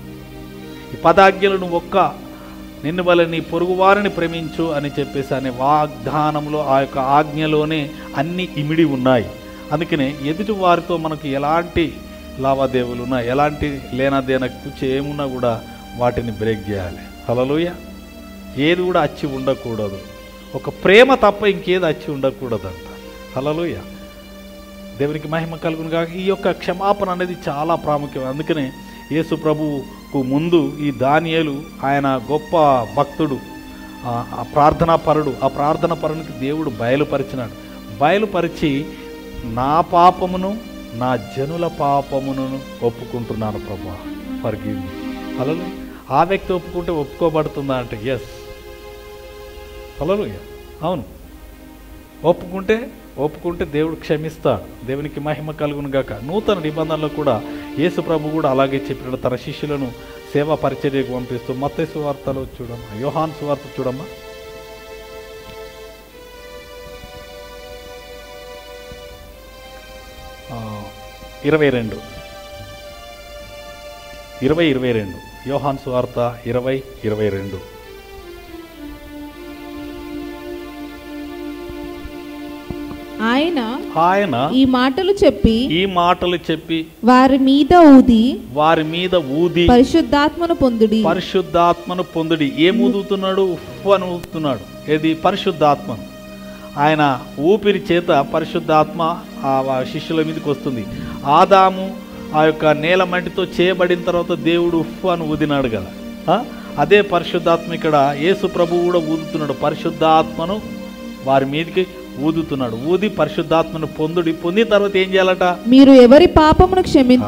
ఈ 10 ఆజ్ఞలను నిన్ను వల్ల నీ పొరుగు వారిని ప్రేమించు అని చెప్పేసి అనే వాగ్దానంలో, ఆ యొక్క ఆజ్ఞలోనే అన్ని ఇమిడి ఉన్నాయి. అందుకనే ఎదుటి వారితో మనకు ఎలాంటి లావాదేవీలు ఉన్నా, ఎలాంటి లేనాదేనకు ఏమున్నా కూడా వాటిని బ్రేక్ చేయాలి. హల్లెలూయా. ఏది కూడా అచ్చి ఉండకూడదు. ఒక ప్రేమ తప్ప ఇంకేది అచ్చి ఉండకూడదంట. హల్లెలూయా. దేవునికి మహిమ కలుగును గాక. ఈ యొక్క క్షమాపణ అనేది చాలా ప్రాముఖ్యం. అందుకనే యేసు ప్రభువుకు ముందు ఈ దానియేలు, ఆయన గొప్ప భక్తుడు, ఆ ప్రార్థనా పరునికి దేవుడు బయలుపరిచి నా పాపమును నా జనుల పాపమును ఒప్పుకుంటున్నాను ప్రభువా, ఫర్గివ్ మీ. హల్లెలూయా. ఆ వ్యక్తి ఒప్పుకోబడుతుందా అంటే ఎస్. హల్లెలూయా. అవును, ఒప్పుకుంటే దేవుడు క్షమిస్తాడు. దేవునికి మహిమ కలుగును గాక. నూతన నిబంధనలో కూడా యేసు ప్రభు కూడా అలాగే చెప్పినాడు. తన శిష్యులను సేవా పరిచర్యకు పంపిస్తూ మత్తయి సువార్తలో చూడమ్మా, యోహాను సువార్త చూడమ్మా, 20:22 యోహాను సువార్త 20:22. ఆయన ఈ మాటలు చెప్పి వారి మీద ఊది పరిశుద్ధాత్మను పొందుడి. ఏం ఊదుతున్నాడు? ఉఫ్ అని ఊదుతున్నాడు. ఏది? పరిశుద్ధాత్మను. ఆయన ఊపిరి చేత పరిశుద్ధాత్మ ఆ శిష్యుల మీదకి వస్తుంది. ఆదాము ఆ యొక్క నేల మట్టితో చేయబడిన తర్వాత దేవుడు ఉఫ్ అని ఊదినాడు కదా. అదే పరిశుద్ధాత్మ ఇక్కడ యేసు ప్రభువు కూడా ఊదుతున్నాడు. పరిశుద్ధాత్మను వారి మీదకి ఊదుతున్నాడు. ఊది పరిశుద్ధాత్మను పొందిన తర్వాత ఏం చేయాలట? మీరు ఎవరి పాపమును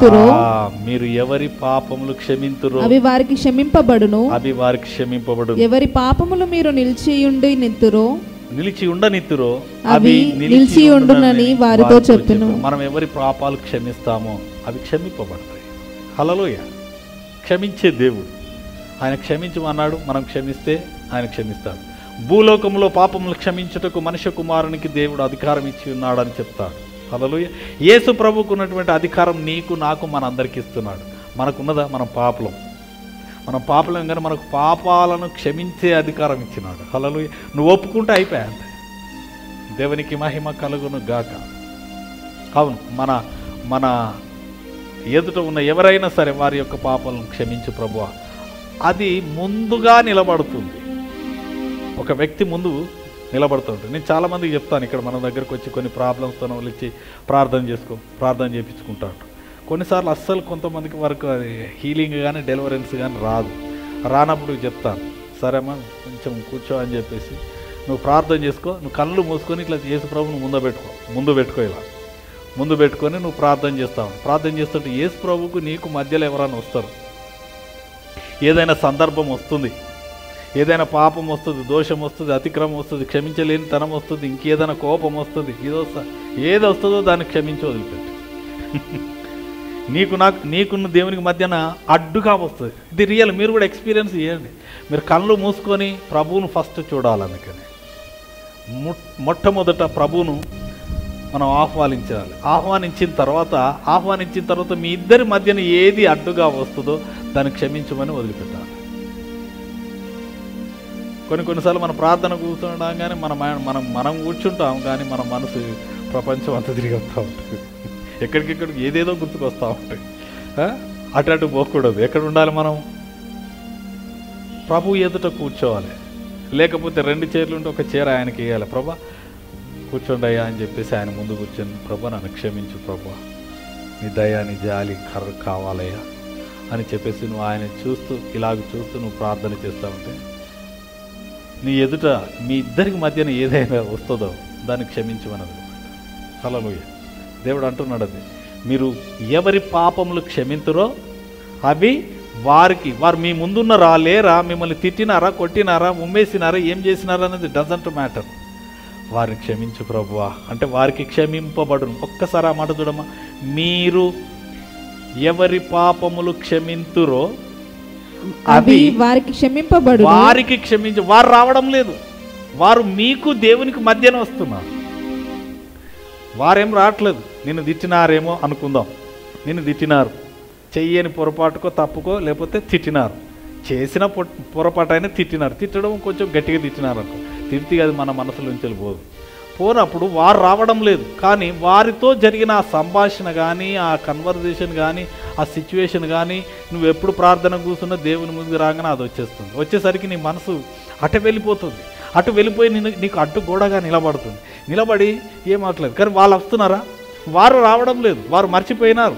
క్షమింతురో అవి వారికి క్షమింపబడును. ఎవరి పాపములు మీరు నిలిచి ఉండనిత్తురో అవి నిలిచి ఉండునని వారితో చెప్తును. మనం ఎవరి పాపాలు క్షమిస్తామో అవి క్షమింపబడతాయి. హల్లెలూయా. క్షమించే దేవుడు. ఆయన క్షమించమన్నాడు, మనం క్షమిస్తే ఆయన క్షమిస్తాడు. భూలోకంలో పాపములు క్షమించుటకు మనుష్య కుమారునికి దేవుడు అధికారం ఇచ్చి ఉన్నాడని చెప్తాడు. హల్లెలూయా. యేసు ప్రభువుకు ఉన్నటువంటి అధికారం నీకు నాకు మనందరికీ ఇస్తున్నాడు. మనకున్నదా? మనం పాపలం కానీ మనకు పాపాలను క్షమించే అధికారం ఇచ్చినాడు. హల్లెలూయా. నువ్వు ఒప్పుకుంటే అయిపోయా అంతే. దేవునికి మహిమ కలుగును గాక. అవును, మన ఎదుట ఉన్న ఎవరైనా సరే వారి యొక్క పాపాలను క్షమించు ప్రభువా, అది ముందుగా నిలబడుతుంది. ఒక వ్యక్తి ముందు నిలబడుతుంటుంది. నేను చాలామందికి చెప్తాను, ఇక్కడ మన దగ్గరకు వచ్చి కొన్ని ప్రాబ్లమ్స్తో వాళ్ళు ఇచ్చి ప్రార్థన చేయించుకుంటాడు. కొన్నిసార్లు అస్సలు కొంతమందికి వరకు అది హీలింగ్ కానీ డెలివరెన్స్ కానీ రానప్పుడు చెప్తాను, సరేమ్మా కొంచెం కూర్చో అని చెప్పేసి నువ్వు ప్రార్థన చేసుకో, నువ్వు కళ్ళు మూసుకొని ఇట్లా యేసు ప్రభువును ముందు పెట్టుకొని నువ్వు ప్రార్థన చేస్తుంటే యేసు ప్రభువుకు నీకు మధ్యలో ఎవరైనా వస్తారు. ఏదైనా సందర్భం వస్తుంది, ఏదైనా పాపం వస్తుంది, దోషం వస్తుంది, అతిక్రమం వస్తుంది, క్షమించలేని తనం వస్తుంది, ఇంకేదైనా కోపం వస్తుంది, ఏది వస్తుందో దాన్ని క్షమించి వదిలిపెట్టి నీకున్న దేవునికి మధ్యన అడ్డుగా వస్తుంది. ఇది రియల్. మీరు కూడా ఎక్స్పీరియన్స్ చేయండి. మీరు కళ్ళు మూసుకొని ప్రభువును ఫస్ట్ చూడాలి. అందుకని మొట్టమొదట ప్రభువును మనం ఆహ్వానించిన తర్వాత మీ ఇద్దరి మధ్యన ఏది అడ్డుగా వస్తుందో దాన్ని క్షమించమని వదిలిపెట్టాలి. కొన్నిసార్లు మన ప్రార్థన కూర్చుంటాం కానీ మనం కూర్చుంటాం కానీ మన మనసు ప్రపంచం అంతా తిరిగి వస్తూ ఉంటుంది. ఎక్కడికెక్కడికి ఏదేదో గుర్తుకొస్తూ ఉంటాయి. అటు పోకూడదు. ఎక్కడ ఉండాలి? మనం ప్రభు ఎదుట కూర్చోవాలి. లేకపోతే 2 చైర్లు ఉంటే ఒక చైర్ ఆయనకి వేయాలి. ప్రభా కూర్చోండి అయ్యా అని చెప్పేసి ఆయన ముందు కూర్చొని, ప్రభా నన్ను క్షమించు ప్రభా, నీ దయ నీ జాలి కావాలయ్యా అని చెప్పేసి నువ్వు ఆయన చూస్తూ నువ్వు ప్రార్థన చేస్తూ ఉంటే నీ ఎదుట మీ ఇద్దరికి మధ్యన ఏదైనా వస్తుందో దాన్ని క్షమించమన్నది. హల్లెలూయా. దేవుడు అంటున్నాడు, అది మీరు ఎవరి పాపములు క్షమింతురో అవి వారు మీ ముందున్నారా లేరా, మిమ్మల్ని తిట్టినారా, కొట్టినారా, ఉమ్మేసినారా, ఏం చేసినారా అనేది డజంట్ మ్యాటర్. వారిని క్షమించు ప్రభువా అంటే వారికి క్షమింపబడును. ఒక్కసారి ఆ మాట చూడమ్మా. మీరు ఎవరి పాపములు క్షమింతురో అవి వారికి క్షమించు. వారు రావడం లేదు, వారు మీకు దేవునికి మధ్యన వస్తున్నారు. వారేం రావట్లేదు. నిన్ను తిట్టినారేమో అనుకుందాం. నిన్ను తిట్టినారు, చెయ్యని పొరపాటుకో తప్పుకో లేకపోతే తిట్టినారు, చేసిన పొరపాటు అయినా తిట్టడం కొంచెం గట్టిగా తిట్టినారు అనుకో, తిరిగి అది మన మనసులోంచి వెళ్ళిపోదు. పోనప్పుడు వారు రావడం లేదు, కానీ వారితో జరిగిన ఆ సంభాషణ కానీ, ఆ కన్వర్జేషన్ కానీ, ఆ సిచ్యువేషన్ కానీ, నువ్వు ఎప్పుడు ప్రార్థన కూర్చున్నా దేవుని ముందుకు రాగానే అది వచ్చేస్తుంది. వచ్చేసరికి నీ మనసు అటు వెళ్ళిపోతుంది. అటు వెళ్ళిపోయి నీకు అడ్డు గోడగా నిలబడి ఏం మాట్లాడలేదు. కానీ వాళ్ళు వస్తున్నారా? వారు రావడం లేదు. వారు మర్చిపోయినా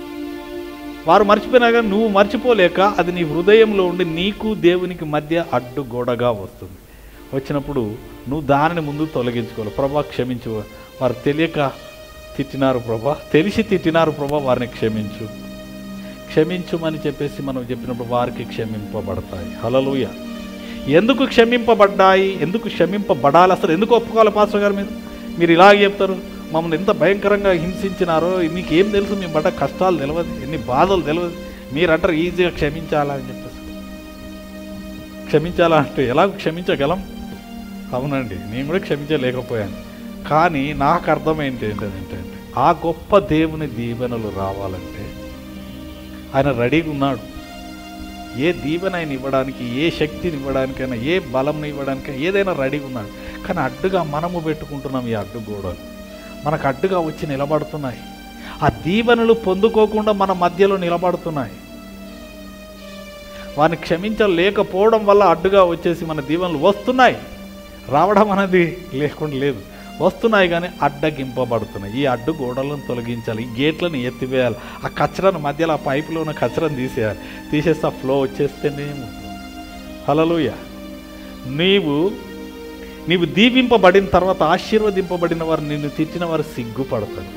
కానీ నువ్వు మర్చిపోలేక అది నీ హృదయంలో ఉండి నీకు దేవునికి మధ్య అడ్డు గోడగా వస్తుంది. వచ్చినప్పుడు నువ్వు దానిని ముందు తొలగించుకోవాలి. ప్రభా క్షమించు, వారు తెలియక తిట్టినారు ప్రభా, తెలిసి తిట్టినారు ప్రభా, వారిని క్షమించుమని చెప్పేసి మనం చెప్పినప్పుడు వారికి క్షమింపబడతాయి. హల్లెలూయా. ఎందుకు క్షమింపబడ్డాయి, ఎందుకు క్షమింపబడాలి, అసలు ఎందుకు ఒప్పుకోవాలి? పాస్టర్ గారు మీరు ఇలాగ చెప్తారు, మమ్మల్ని ఎంత భయంకరంగా హింసించినారో మీకు ఏం తెలుసు, మీ బట్ట కష్టాలు తెలియదు, ఎన్ని బాధలు తెలియదు, మీరంటారు ఈజీగా క్షమించాలా అని చెప్పేసి. క్షమించాలా అంటే ఎలాగ క్షమించగలం? అవునండి, నేను కూడా క్షమించలేకపోయాను. కానీ నాకు అర్థం ఏంటంటే ఆ గొప్ప దేవుని దీవెనలు రావాలంటే ఆయన రెడీగా ఉన్నాడు. ఏ దీవెన ఆయన ఇవ్వడానికి, ఏ శక్తిని ఇవ్వడానికైనా, ఏ బలంని ఇవ్వడానికైనా ఏదైనా రెడీగా ఉన్నాడు. కానీ అడ్డుగా మనము పెట్టుకుంటున్నాం. ఈ అడ్డు గోడలు మనకు అడ్డుగా వచ్చి నిలబడుతున్నాయి. ఆ దీవెనలు పొందుకోకుండా మన మధ్యలో నిలబడుతున్నాయి. వారిని క్షమించలేకపోవడం వల్ల అడ్డుగా వచ్చేసి మన దీవెనలు వస్తున్నాయి. రావడం అనేది లేకుండా లేదు, వస్తున్నాయి కానీ అడ్డగింపబడుతున్నాయి. ఈ అడ్డు గోడలను తొలగించాలి, ఈ గేట్లను ఎత్తివేయాలి, ఆ కచరాను మధ్యలో ఆ పైపులో ఉన్న కచరాను తీసేస్తే ఆ ఫ్లో వచ్చేస్తేనేమో. హల్లెలూయా. నీవు దీవింపబడిన తర్వాత, ఆశీర్వదింపబడిన వారు, నిన్ను తిట్టిన వారు సిగ్గుపడతారు.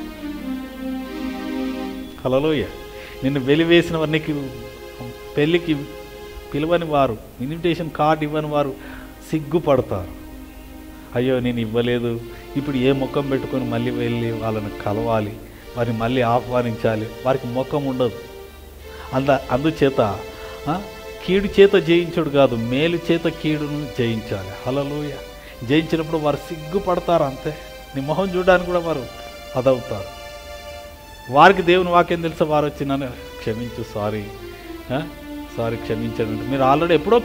హల్లెలూయా. నిన్ను వెలివేసిన వారు, నీకు పెళ్ళికి పిలవని వారు, ఇన్విటేషన్ కార్డు ఇవ్వని వారు సిగ్గుపడతారు. అయ్యో నేను ఇవ్వలేదు, ఇప్పుడు ఏ ముఖం పెట్టుకొని మళ్ళీ వెళ్ళి వాళ్ళని కలవాలి, వారిని మళ్ళీ ఆహ్వానించాలి, వారికి ముఖం ఉండదు. అందుచేత కీడు చేత జయించుడు కాదు, మేలు చేత కీడును జయించాలి. హల్లెలూయా. జయించినప్పుడు వారు సిగ్గుపడతారు అంతే. నీ మొహం చూడడానికి కూడా వారు అదవుతారు. వారికి దేవుని వాక్యం తెలిసే వారు వచ్చి నన్ను క్షమించు, సారీ క్షమించండి. మీరు ఆల్రెడీ ఎప్పుడో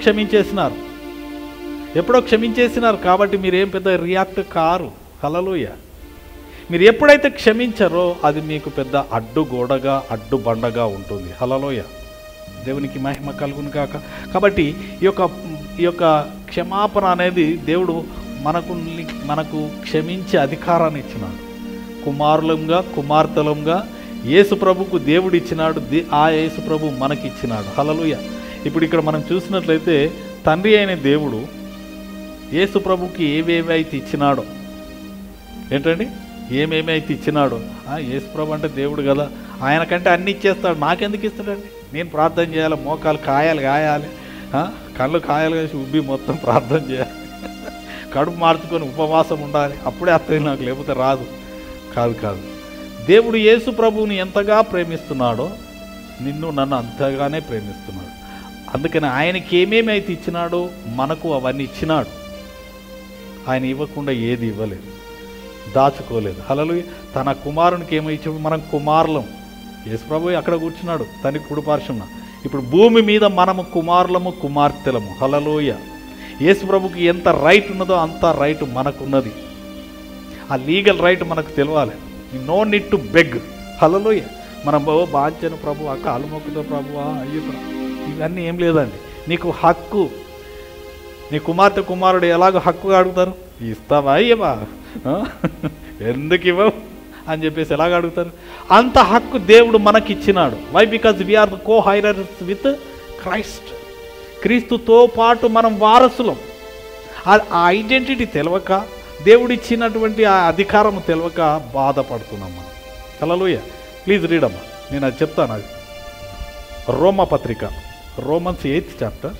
క్షమించేసినారు కాబట్టి మీరు ఏం పెద్ద రియాక్ట్ కారు. హల్లెలూయా. మీరు ఎప్పుడైతే క్షమించారో అది మీకు పెద్ద అడ్డుగోడగా అడ్డుబండగా ఉంటుంది. హల్లెలూయా. దేవునికి మహిమ కలుగును కాక. కాబట్టి ఈ యొక్క క్షమాపణ అనేది దేవుడు మనకు క్షమించే అధికారాన్ని ఇచ్చినాడు. కుమారులంగా కుమార్తెలంగా యేసు ప్రభుకు దేవుడు ఇచ్చినాడు, ఆ యేసు ప్రభు మనకి ఇచ్చినాడు. హల్లెలూయా. ఇప్పుడు ఇక్కడ మనం చూసినట్లయితే తండ్రి అయిన దేవుడు యేసు ప్రభుకి ఏవేవైతే ఇచ్చినాడో, ఏంటండి ఏమేమైతే ఇచ్చినాడో, యేసు ప్రభు అంటే దేవుడు కదా, ఆయనకంటే అన్ని ఇచ్చేస్తాడు. నాకెందుకు ఇస్తాడండి? నేను ప్రార్థన చేయాలి, మోకాలు కాయాలి, కళ్ళు కాయలు వేసి ఉబ్బి మొత్తం ప్రార్థన చేయాలి, కడుపు మార్చుకొని ఉపవాసం ఉండాలి, అప్పుడే అత్తది నాకు, లేకపోతే రాదు. కాదు. దేవుడు యేసు ప్రభువుని ఎంతగా ప్రేమిస్తున్నాడో నిన్ను నన్ను అంతగానే ప్రేమిస్తున్నాడు. అందుకని ఆయనకి ఏమేమైతే ఇచ్చినాడో మనకు అవన్నీ ఇచ్చినాడు. ఆయన ఇవ్వకుండా ఏది ఇవ్వలేదు, దాచుకోలేదు. హల్లెలూయా. తన కుమారునికి ఏమో ఇచ్చినప్పుడు మనం కుమారులం. యేసు ప్రభు అక్కడ కూర్చున్నాడు తండ్రి కుడిపార్శ్వన. ఇప్పుడు భూమి మీద మనము కుమారులము కుమార్తెలము. హల్లెలూయా. యేసు ప్రభుకి ఎంత రైట్ ఉన్నదో అంత రైట్ మనకున్నది. ఆ లీగల్ రైట్ మనకు తెలవాలి. No need to beg. Hallelujah. మనం బాంచను ప్రభు, కాలు మొక్కుతో ప్రభు, అయ్యో ఇవన్నీ ఏం లేదండి. నీకు హక్కు. నీ కుమార్తె కుమారుడు ఎలాగో హక్కుగా అడుగుతారు, ఇస్తావా ఇవ్వవా, ఎందుకు ఇవ్వవు అని చెప్పేసి ఎలాగ అడుగుతారు. అంత హక్కు దేవుడు మనకిచ్చినాడు. Why? Because we are the co-heirs with Christ. క్రీస్తుతో పాటు మనం వారసులం. ఆ ఐడెంటిటీ తెలవక, దేవుడిచ్చినటువంటి ఆ అధికారం తెలవక బాధపడుతున్నాం మనం. హల్లెలూయా. ప్లీజ్ రీడ్ అమ్మా, నేను అది చెప్తాను. అది రోమా పత్రిక, Romans 8th chapter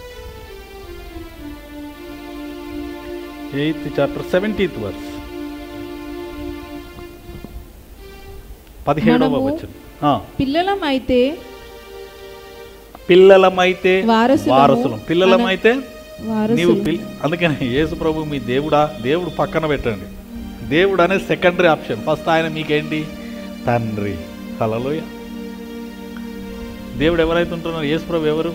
17th verse, 17వ వచనం. పిల్లలమైతే వారసులం. పిల్లలమైతే నీవు అందుకని యేసు ప్రభు మీ దేవుడు పక్కన పెట్టండి. దేవుడు అనేది సెకండరీ ఆప్షన్. ఫస్ట్ ఆయన మీకేంటి? తండ్రి. హల్లెలూయా. దేవుడు ఎవరైతే ఉంటున్నారో, యేసు ప్రభు ఎవరు?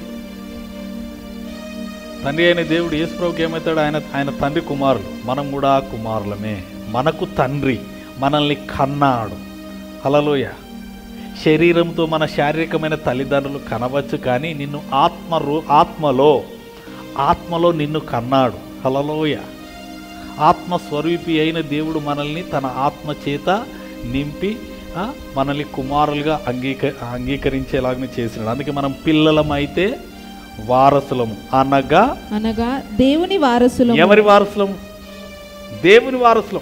తండ్రి అయిన దేవుడు యేసు ప్రభుకి ఏమవుతాడు? ఆయన తండ్రి కుమారులు. మనం కూడా కుమారులమే. మనకు తండ్రి మనల్ని కన్నాడు. హల్లెలూయా. శరీరంతో మన శారీరకమైన తల్లిదండ్రులు కనవచ్చు, కానీ నిన్ను ఆత్మలో నిన్ను కన్నాడు. హల్లెలూయా. ఆత్మస్వరూపి అయిన దేవుడు మనల్ని తన ఆత్మ చేత నింపి మనల్ని కుమారులుగా అంగీకరించేలాగానే చేసినాడు. అందుకే మనం పిల్లలమైతే వారసులము, అనగా దేవుని వారసులం. ఎవరి వారసులం? దేవుని వారసులం.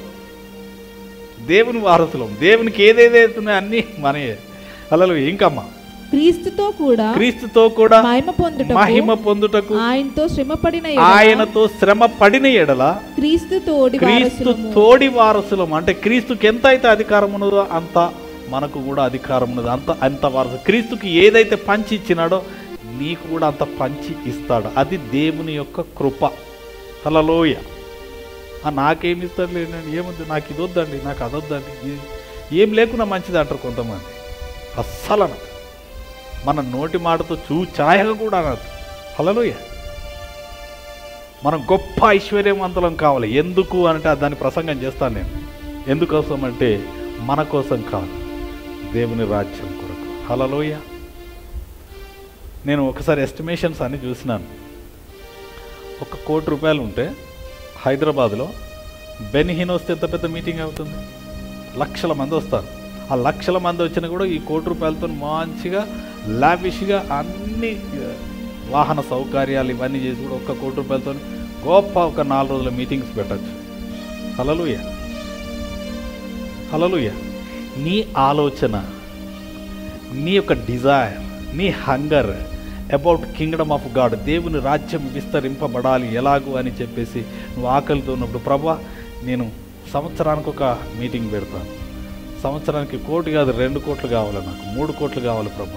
దేవునికి ఏదేదైతున్నాయో అన్నీ మనయే. హల్లెలూయా. ఇంకమ్మా, క్రీస్తుతో కూడా మహిమ పొందుటకు ఆయనతో శ్రమ పడిన ఎడల క్రీస్తు తోడి వారసులం. అంటే క్రీస్తుకి ఎంత అయితే అధికారం ఉన్నదో అంత మనకు కూడా అధికారం ఉన్నది. అంత వారసు. క్రీస్తుకి ఏదైతే పంచి ఇచ్చినాడో నీకు కూడా అంత పంచి ఇస్తాడు. అది దేవుని యొక్క కృప. హల్లెలూయా. నాకేమి ఇస్తాడు లేదండి, ఏముంది, నాకు ఇది వద్దండి, నాకు అదొద్దండి, ఏం లేకుండా మంచిది అంటారు కొంతమంది. అస్సలు మన నోటి మాటతో ఛాయగా కూడా అనదు. హల్లెలూయా. మనం గొప్ప ఐశ్వర్యవంతులం కావాలి. ఎందుకు అంటే దాన్ని ప్రసంగం చేస్తాను నేను. ఎందుకోసం అంటే మన కోసం కాదు, దేవుని రాజ్యం కొరకు. హల్లెలూయా. నేను ఒకసారి ఎస్టిమేషన్స్ అన్ని చూసినాను. 1 కోటి రూపాయలు ఉంటే హైదరాబాద్లో బెనిహిన్ వస్తే ఎంత పెద్ద మీటింగ్ అవుతుంది? లక్షల మంది వస్తారు. ఆ లక్షల మంది వచ్చినా కూడా ఈ 1 కోటి రూపాయలతో మంచిగా లావిష్గా అన్ని వాహన సౌకర్యాలు ఇవన్నీ చేసి కూడా 1 కోటి రూపాయలతో గొప్ప 4 రోజుల మీటింగ్స్ పెట్టచ్చు. హల్లెలూయా. హల్లెలూయా. నీ ఆలోచన, నీ యొక్క డిజైర్, నీ hunger about kingdom of God, దేవుని రాజ్యం విస్తరింపబడాలి ఎలాగూ అని చెప్పేసి నువ్వు ఆకలితో ఉన్నప్పుడు, ప్రభువా నేను సంవత్సరానికి ఒక మీటింగ్ పెడతాను, సంవత్సరానికి 1 కోటి కాదు 2 కోట్లు కావాలి, నాకు 3 కోట్లు కావాలి ప్రభువా,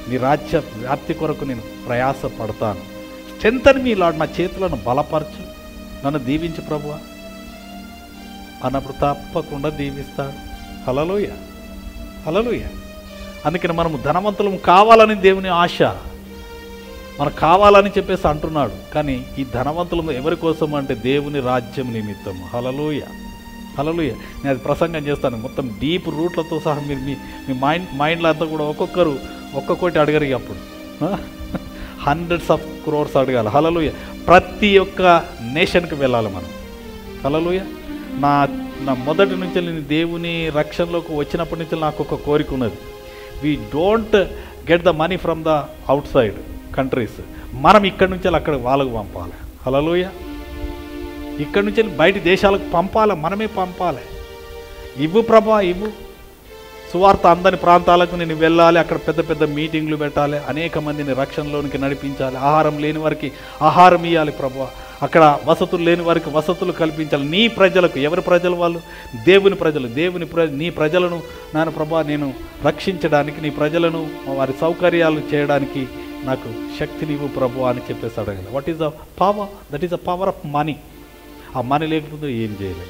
నీ రాజ్య వ్యాప్తి కొరకు నేను ప్రయాస పడతాను. స్ట్రెంగ్తన్ మీ లార్డ్, నా చేతులను బలపరచు, నన్ను దీవించు ప్రభువా అన్నప్పుడు తప్పకుండా దీవిస్తాడు. హల్లెలూయా, హల్లెలూయా. అందుకని మనము ధనవంతులము కావాలని దేవుని ఆశ, మనకు కావాలని చెప్పేసి అంటున్నాడు. కానీ ఈ ధనవంతులము ఎవరి కోసం అంటే దేవుని రాజ్యం నిమిత్తం. హల్లెలూయా, హల్లెలూయా. నేను అది ప్రసంగం చేస్తాను మొత్తం డీప్ రూట్లతో సహా. మీరు మీ మైండ్లో అంతా కూడా ఒక్కొక్కరు ఒక్కొక్కటి అడగరు. అప్పుడు హండ్రెడ్స్ ఆఫ్ క్రోర్స్ అడగాలి. హల్లెలూయా. ప్రతి ఒక్క నేషన్కి వెళ్ళాలి మనం. హల్లెలూయా. నా మొదటి నుంచి నేను దేవుని రక్షణలోకి వచ్చినప్పటి నుంచి నాకు ఒక కోరిక ఉన్నది. We don't get the money from the outside countries. మనం ఇక్కడి నుంచి అక్కడ వాళ్ళకు పంపాలి. హల్లెలూయా. ఇక్కడి నుంచి బయట దేశాలకు పంపాలి, మనమే పంపాలి. ఇవ్వు ప్రభా, ఇవ్వు. సువార్త అందని ప్రాంతాలకు నేను వెళ్ళాలి, అక్కడ పెద్ద పెద్ద మీటింగ్లు పెట్టాలి, అనేక మందిని రక్షణలోనికి నడిపించాలి, ఆహారం లేని వారికి ఆహారం ఇవ్వాలి ప్రభా, అక్కడ వసతులు లేని వారికి వసతులు కల్పించాలి. నీ ప్రజలకు, ఎవరి ప్రజలు వాళ్ళు? దేవుని ప్రజలు. నీ ప్రజలను నాన్న ప్రభా నేను రక్షించడానికి, నీ ప్రజలను వారి సౌకర్యాలు చేయడానికి నాకు శక్తినివ్వు ప్రభు అని చెప్పేసి అడగాలి. What is the power? That is the power of money. ఆ మనీ లేకపోతే ఏం చేయలేము.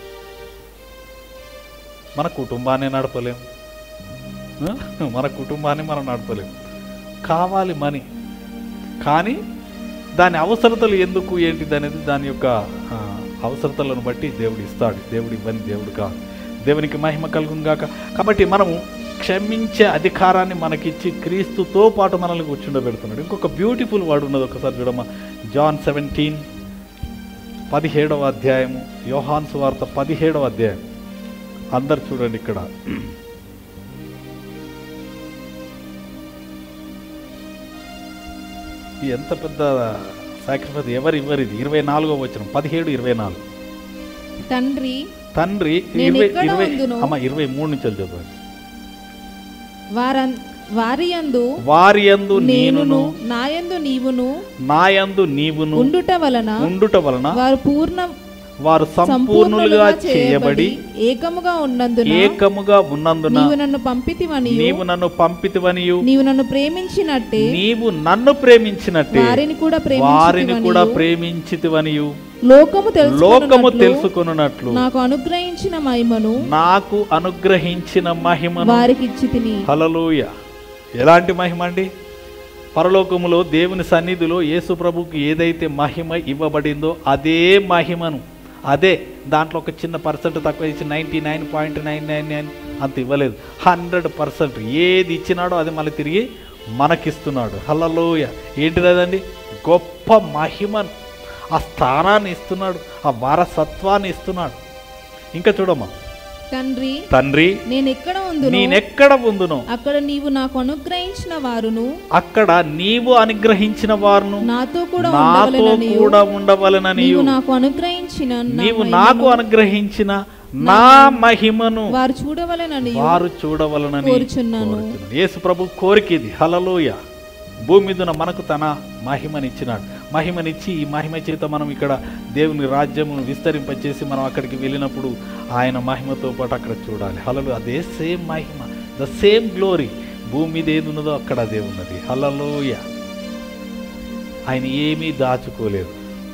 మన కుటుంబాన్ని నడపలేము, మన కుటుంబాన్ని మనం నడపలేము. కావాలి మనీ. కానీ దాని అవసరతలు ఎందుకు ఏంటిది అనేది దాని యొక్క అవసరతలను బట్టి దేవుడు ఇస్తాడు. దేవుడు ఇవ్వని దేవుడు కాదు. దేవునికి మహిమ కలుగును గాక. కాబట్టి మనము క్షమించే అధికారాన్ని మనకిచ్చి క్రీస్తుతో పాటు మనల్ని కూర్చుండబెడుతున్నాడు. ఇంకొక బ్యూటిఫుల్ వర్డ్ ఉన్నది, ఒకసారి చూడమ్మా. జాన్ 17 17వ అధ్యాయము, యోహాను సువార్త 17వ అధ్యాయం. అందరు చూడండి ఇక్కడ. ఎంత పెద్ద సాక్రిఫైస్ ఎవరు ఇది. 24వ వచనం, 17:24. తండ్రి 23 నుంచి చదవండి. వారియందు నేనును నాయందు నీవును ఉండుట వలన వారు సంపూర్ణులుగా చేయబడి ఏకముగా ఉన్నందున నీవు నన్ను పంపితివనియు నీవు నన్ను ప్రేమించినట్టే వారిని కూడా ప్రేమించితివనియు లోకము తెలుసుకొనున్నట్లు నాకు అనుగ్రహించిన మహిమను వారికి ఇచ్చితిని. హల్లెలూయా. ఎలాంటి మహిమ అండి? పరలోకములో దేవుని సన్నిధిలో యేసు ప్రభువుకి ఏదైతే మహిమ ఇవ్వబడిందో అదే మహిమను, అదే దాంట్లో ఒక చిన్న పర్సెంట్ తక్కువ ఇచ్చి 99.999 అంత ఇవ్వలేదు. 100% ఏది ఇచ్చినాడో అది మళ్ళీ తిరిగి మనకిస్తున్నాడు. హల్లెలూయా. ఏంటిది అదండి? గొప్ప మహిమను, ఆ స్థానాన్ని ఇస్తున్నాడు, ఆ వారసత్వాన్ని ఇస్తున్నాడు. ఇంకా చూడమ్మా. తండ్రి నేనెక్కడ ఉందునో అక్కడ నీవు అనుగ్రహించిన వారును నాతో కూడా ఉండవలెనని నీవు నాకు అనుగ్రహించిన నా మహిమను వారు చూడవలనని యేసు ప్రభు కోరిక ఇది. హల్లెలూయా. భూమి మీద మనకు తన మహిమనిచ్చినాడు. మహిమనిచ్చి ఈ మహిమ చేత మనం ఇక్కడ దేవుని రాజ్యమును విస్తరింపచేసి మనం అక్కడికి వెళ్ళినప్పుడు ఆయన మహిమతో పాటు అక్కడ చూడాలి. హల్లెలూయా. అదే సేమ్ మహిమ, ద సేమ్ గ్లోరీ. భూమి మీద ఏది ఉన్నదో అక్కడ అదే ఉన్నది. హల్లెలూయా. ఆయన ఏమీ దాచుకోలేదు.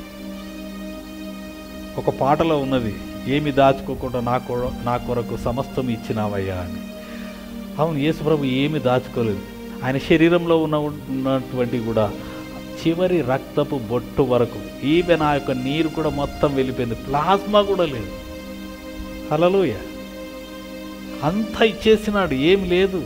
ఒక పాటలో ఉన్నది, ఏమి దాచుకోకుండా నా కొరకు సమస్తం ఇచ్చినావయ్యా అని. అవును, యేసు ప్రభు ఏమీ దాచుకోలేదు. ఆయన శరీరంలో ఉన్నటువంటి కూడా చివరి రక్తపు బొట్టు వరకు, ఈవెన్ ఆ యొక్క నీరు కూడా మొత్తం వెళ్ళిపోయింది, ప్లాస్మా కూడా లేదు. హల్లెలూయా. అంతా ఇచ్చేసినాడు, ఏమి లేదు.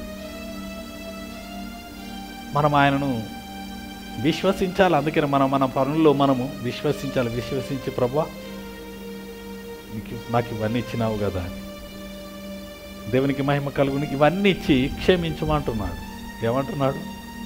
మనం ఆయనను విశ్వసించాలి. అందుకని మన పనుల్లో మనము విశ్వసించాలి. విశ్వసించి ప్రభువా నాకు ఇవన్నీ ఇచ్చినావు కదా అని దేవునికి మహిమ కలుగుని ఇవన్నీ ఇచ్చి క్షమించమంటున్నాడు. ఏమంటున్నాడు?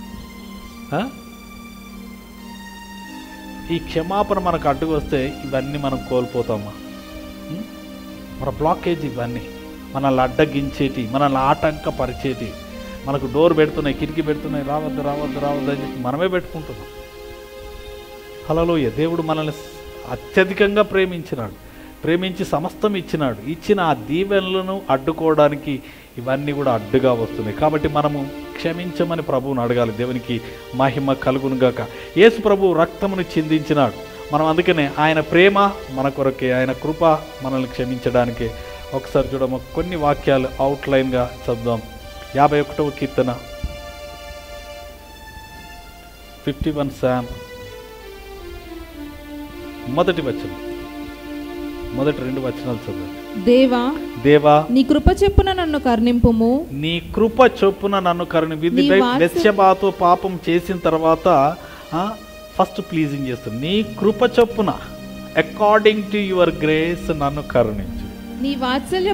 ఈ క్షమాపణ మనకు అడ్డుకు వస్తే ఇవన్నీ మనం కోల్పోతామా? మన బ్లాకేజ్ ఇవన్నీ మనల్ని అడ్డగించేటి, మనల్ని ఆటంకపరిచేటి, మనకు డోర్ పెడుతున్నాయి, కిటికీ పెడుతున్నాయి, రావద్దు రావద్దు రావద్దు అని చెప్పి మనమే పెట్టుకుంటున్నాం. హల్లెలూయా. దేవుడు మనల్ని అత్యధికంగా ప్రేమించి సమస్తం ఇచ్చిన ఆ దీవెనలను అడ్డుకోవడానికి ఇవన్నీ కూడా అడ్డుగా వస్తున్నాయి. కాబట్టి మనము క్షమించమని ప్రభువుని అడగాలి. దేవునికి మహిమ కలుగునుగాక. యేసు ప్రభువు రక్తమును చిందించినాడు. మనం అందుకనే ఆయన ప్రేమ మన కొరకే, ఆయన కృప మనల్ని క్షమించడానికే. ఒకసారి చూడము, కొన్ని వాక్యాలు అవుట్లైన్గా చదువుదాం. 51వ కీర్తన 51 Psalm మొదటి వచనం, మొదటి 2 వచనాలు చదువు. దేవా దేవా నీ కృప చొప్పున నన్ను కరుణింపుము, నీ కృప చొప్పున నన్ను కరుణింపు. బెత్షెబాతో పాపం చేసిన తర్వాత ఫస్ట్ ప్లీజింగ్ చేస్తుంది. నీ కృప చొప్పున అకార్డింగ్ టు యువర్ గ్రేస్ నన్ను కరుణించు. నీ వాత్సల్య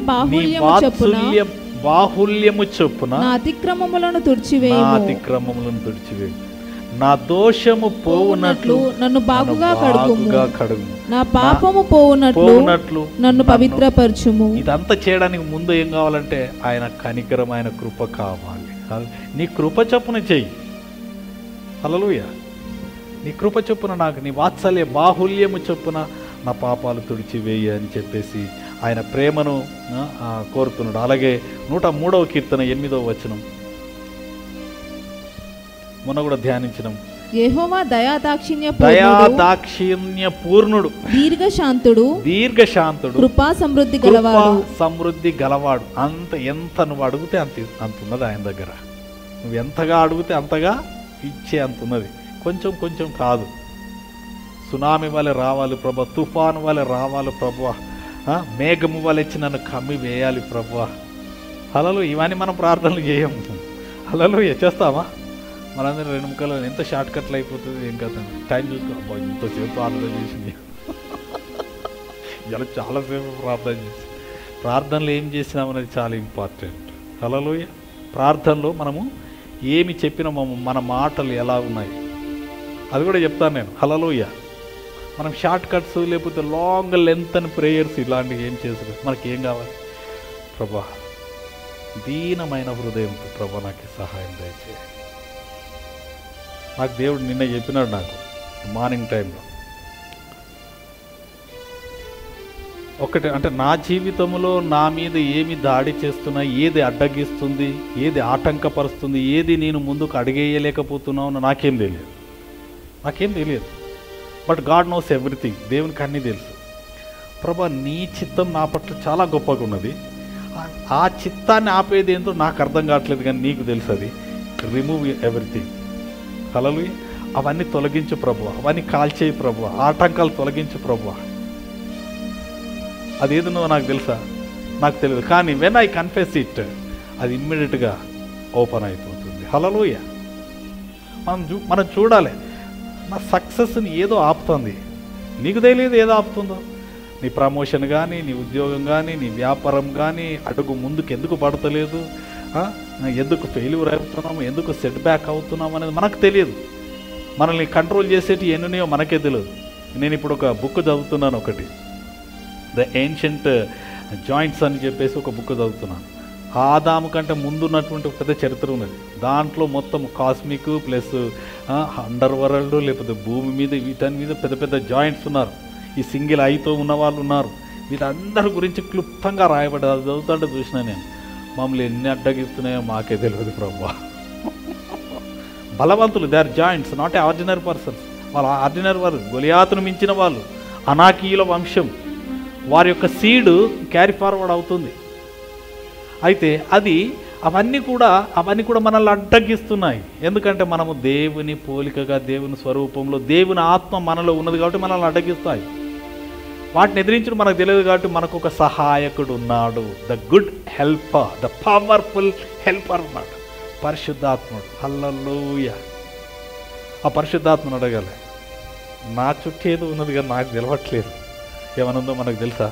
బాహుల్యము చొప్పున నా అతిక్రమములను తుడిచివేయు. నా దోషము పోవునట్లు నన్ను బాగుగా కడుగు. నా పాపము పోవునట్లు నన్ను పవిత్రపరచుము. ఇదంతా చేయడానికి ముందు ఏం కావాలంటే ఆయన కనికరం, ఆయన కృప కావాలి. నీ కృప చొప్పున చెయ్యి. హల్లెలూయా. నీ కృప చొప్పున నాకు, నీ వాత్సల్య బాహుల్యము చొప్పున నా పాపాలు తుడిచివేయి అని చెప్పేసి ఆయన ప్రేమను కోరుతున్నాడు. అలాగే 103వ కీర్తన 8వ వచనం మొన్న కూడా ధ్యానించడం. యెహోవా దయాదాక్షిణ్య పూర్ణుడు, దీర్ఘశాంతుడు, కృపా సమృద్ధి గలవాడు. ఎంత నువ్వు అడిగితే అంత ఉన్నది ఆయన దగ్గర. నువ్వు ఎంతగా అడిగితే అంతగా ఇచ్చే అంత ఉన్నది. కొంచెం కొంచెం కాదు. సునామీ వలె రావాలి ప్రభా, తుఫాను వలె రావాలి ప్రభా, మేఘము వలె వచ్చి నన్ను కమ్మి వేయాలి ప్రభా. హల్లెలూయా. ఇవన్నీ మనం ప్రార్థనలు చేయము. హల్లెలూయా. చేస్తామా? మనందరం 2 ముక్కలు ఎంత షార్ట్ కట్లు అయిపోతుంది. ఏం కదా, టైం చూసుకో. ఇంతసేపు ప్రార్థన చేసింది, ఇలా చాలాసేపు ప్రార్థన చేసి. ప్రార్థనలు ఏం చేసినామనేది చాలా ఇంపార్టెంట్. హల్లెలూయా. ప్రార్థనలో మనము ఏమి చెప్పినామో, మన మాటలు ఎలా ఉన్నాయి అది కూడా చెప్తాను నేను. హల్లెలూయా. మనం షార్ట్ కట్స్ లేకపోతే లాంగ్ లెంత్ అని ప్రేయర్స్ ఇలాంటివి ఏం చేస్తారు. మనకి ఏం కావాలి? ప్రభా, దీనమైన హృదయంతో ప్రభా నాకు సహాయం దయచేయి. నాకు దేవుడు నిన్న చెప్పినాడు, నాకు మార్నింగ్ టైంలో ఒకటి, అంటే నా జీవితంలో నా మీద ఏమి దాడి చేస్తున్నా, ఏది అడ్డగిస్తుంది, ఏది ఆటంకపరుస్తుంది, ఏది నేను ముందుకు అడిగేయలేకపోతున్నావు నాకేం తెలియదు. But God knows everything. దేవునికి అన్నీ తెలుసు. ప్రభా, నీ చిత్తం నా పట్ల చాలా గొప్పగా ఉన్నది. ఆ చిత్తాన్ని ఆపేది ఏంటో నాకు అర్థం కావట్లేదు, కానీ నీకు తెలుసు. అది రిమూవ్ ఎవ్రీథింగ్. హల్లెలూయా. అవన్నీ తొలగించు ప్రభువా, అవన్నీ కాల్చేయి ప్రభువా, ఆటంకాలు తొలగించు ప్రభువా. అదేదో నాకు తెలుసా? నాకు తెలియదు. కానీ వెన్ ఐ కన్ఫెస్ ఇట్, అది ఇమ్మీడియట్గా ఓపెన్ అయిపోతుంది. హల్లెలూయా. మనం చూడాలి, నా సక్సెస్ని ఏదో ఆపుతుంది. నీకు తెలియదు ఏదో ఆపుతుందో. నీ ప్రమోషన్ కానీ, నీ ఉద్యోగం కానీ, నీ వ్యాపారం కానీ అడుగు ముందుకు ఎందుకు పడతలేదు, ఎందుకు ఫెయిల్యూర్ అవుతున్నాము, ఎందుకు సెట్ బ్యాక్ అవుతున్నాము అనేది మనకు తెలియదు. మనల్ని కంట్రోల్ చేసేటి ఎన్నున్నాయో మనకే తెలియదు. నేను ఇప్పుడు ఒక బుక్ చదువుతున్నాను, ఒకటి ద ఏన్షియంట్ జాయింట్స్ అని చెప్పేసి ఒక బుక్ చదువుతున్నాను. ఆదాము కంటే ముందున్నటువంటి పెద్ద చరిత్ర ఉన్నది. దాంట్లో మొత్తం కాస్మిక్ ప్లస్ అండర్ వరల్డ్, లేకపోతే భూమి మీద, వీటన్ని మీద పెద్ద పెద్ద జాయింట్స్ ఉన్నారు. ఈ సింగిల్ ఐతో ఉన్న వాళ్ళు ఉన్నారు. వీటందరి గురించి క్లుప్తంగా రాయబడ్డది. అది చదువుతుంటే చూసినా నేను, మమ్మల్ని ఎన్ని అడ్డగిస్తున్నాయో మాకే తెలియదు ప్రభా. బలవంతులు, they are giants, not a ordinary persons. వాళ్ళు ఆర్డినరీ వారు, గొలియాతును మించిన వాళ్ళు, అనాకీయుల వంశం, వారి యొక్క సీడ్ క్యారీ ఫార్వర్డ్ అవుతుంది. అయితే అవన్నీ కూడా మనల్ని అడ్డగిస్తున్నాయి. ఎందుకంటే మనము దేవుని పోలికగా, దేవుని స్వరూపంలో, దేవుని ఆత్మ మనలో ఉన్నది కాబట్టి మనల్ని అడ్డగిస్తాయి. వాటిని ఎదిరించడం మనకు తెలియదు కాబట్టి మనకు ఒక సహాయకుడు ఉన్నాడు. The good helper, the powerful helper ఉన్నాడు, పరిశుద్ధాత్ముడు. హల్లెలూయా. ఆ పరిశుద్ధాత్మను అడగాలి. నా చుట్టూ ఏదో ఉన్నది కానీ నాకు తెలవట్లేదు, ఏమనుందో మనకు తెలుసా?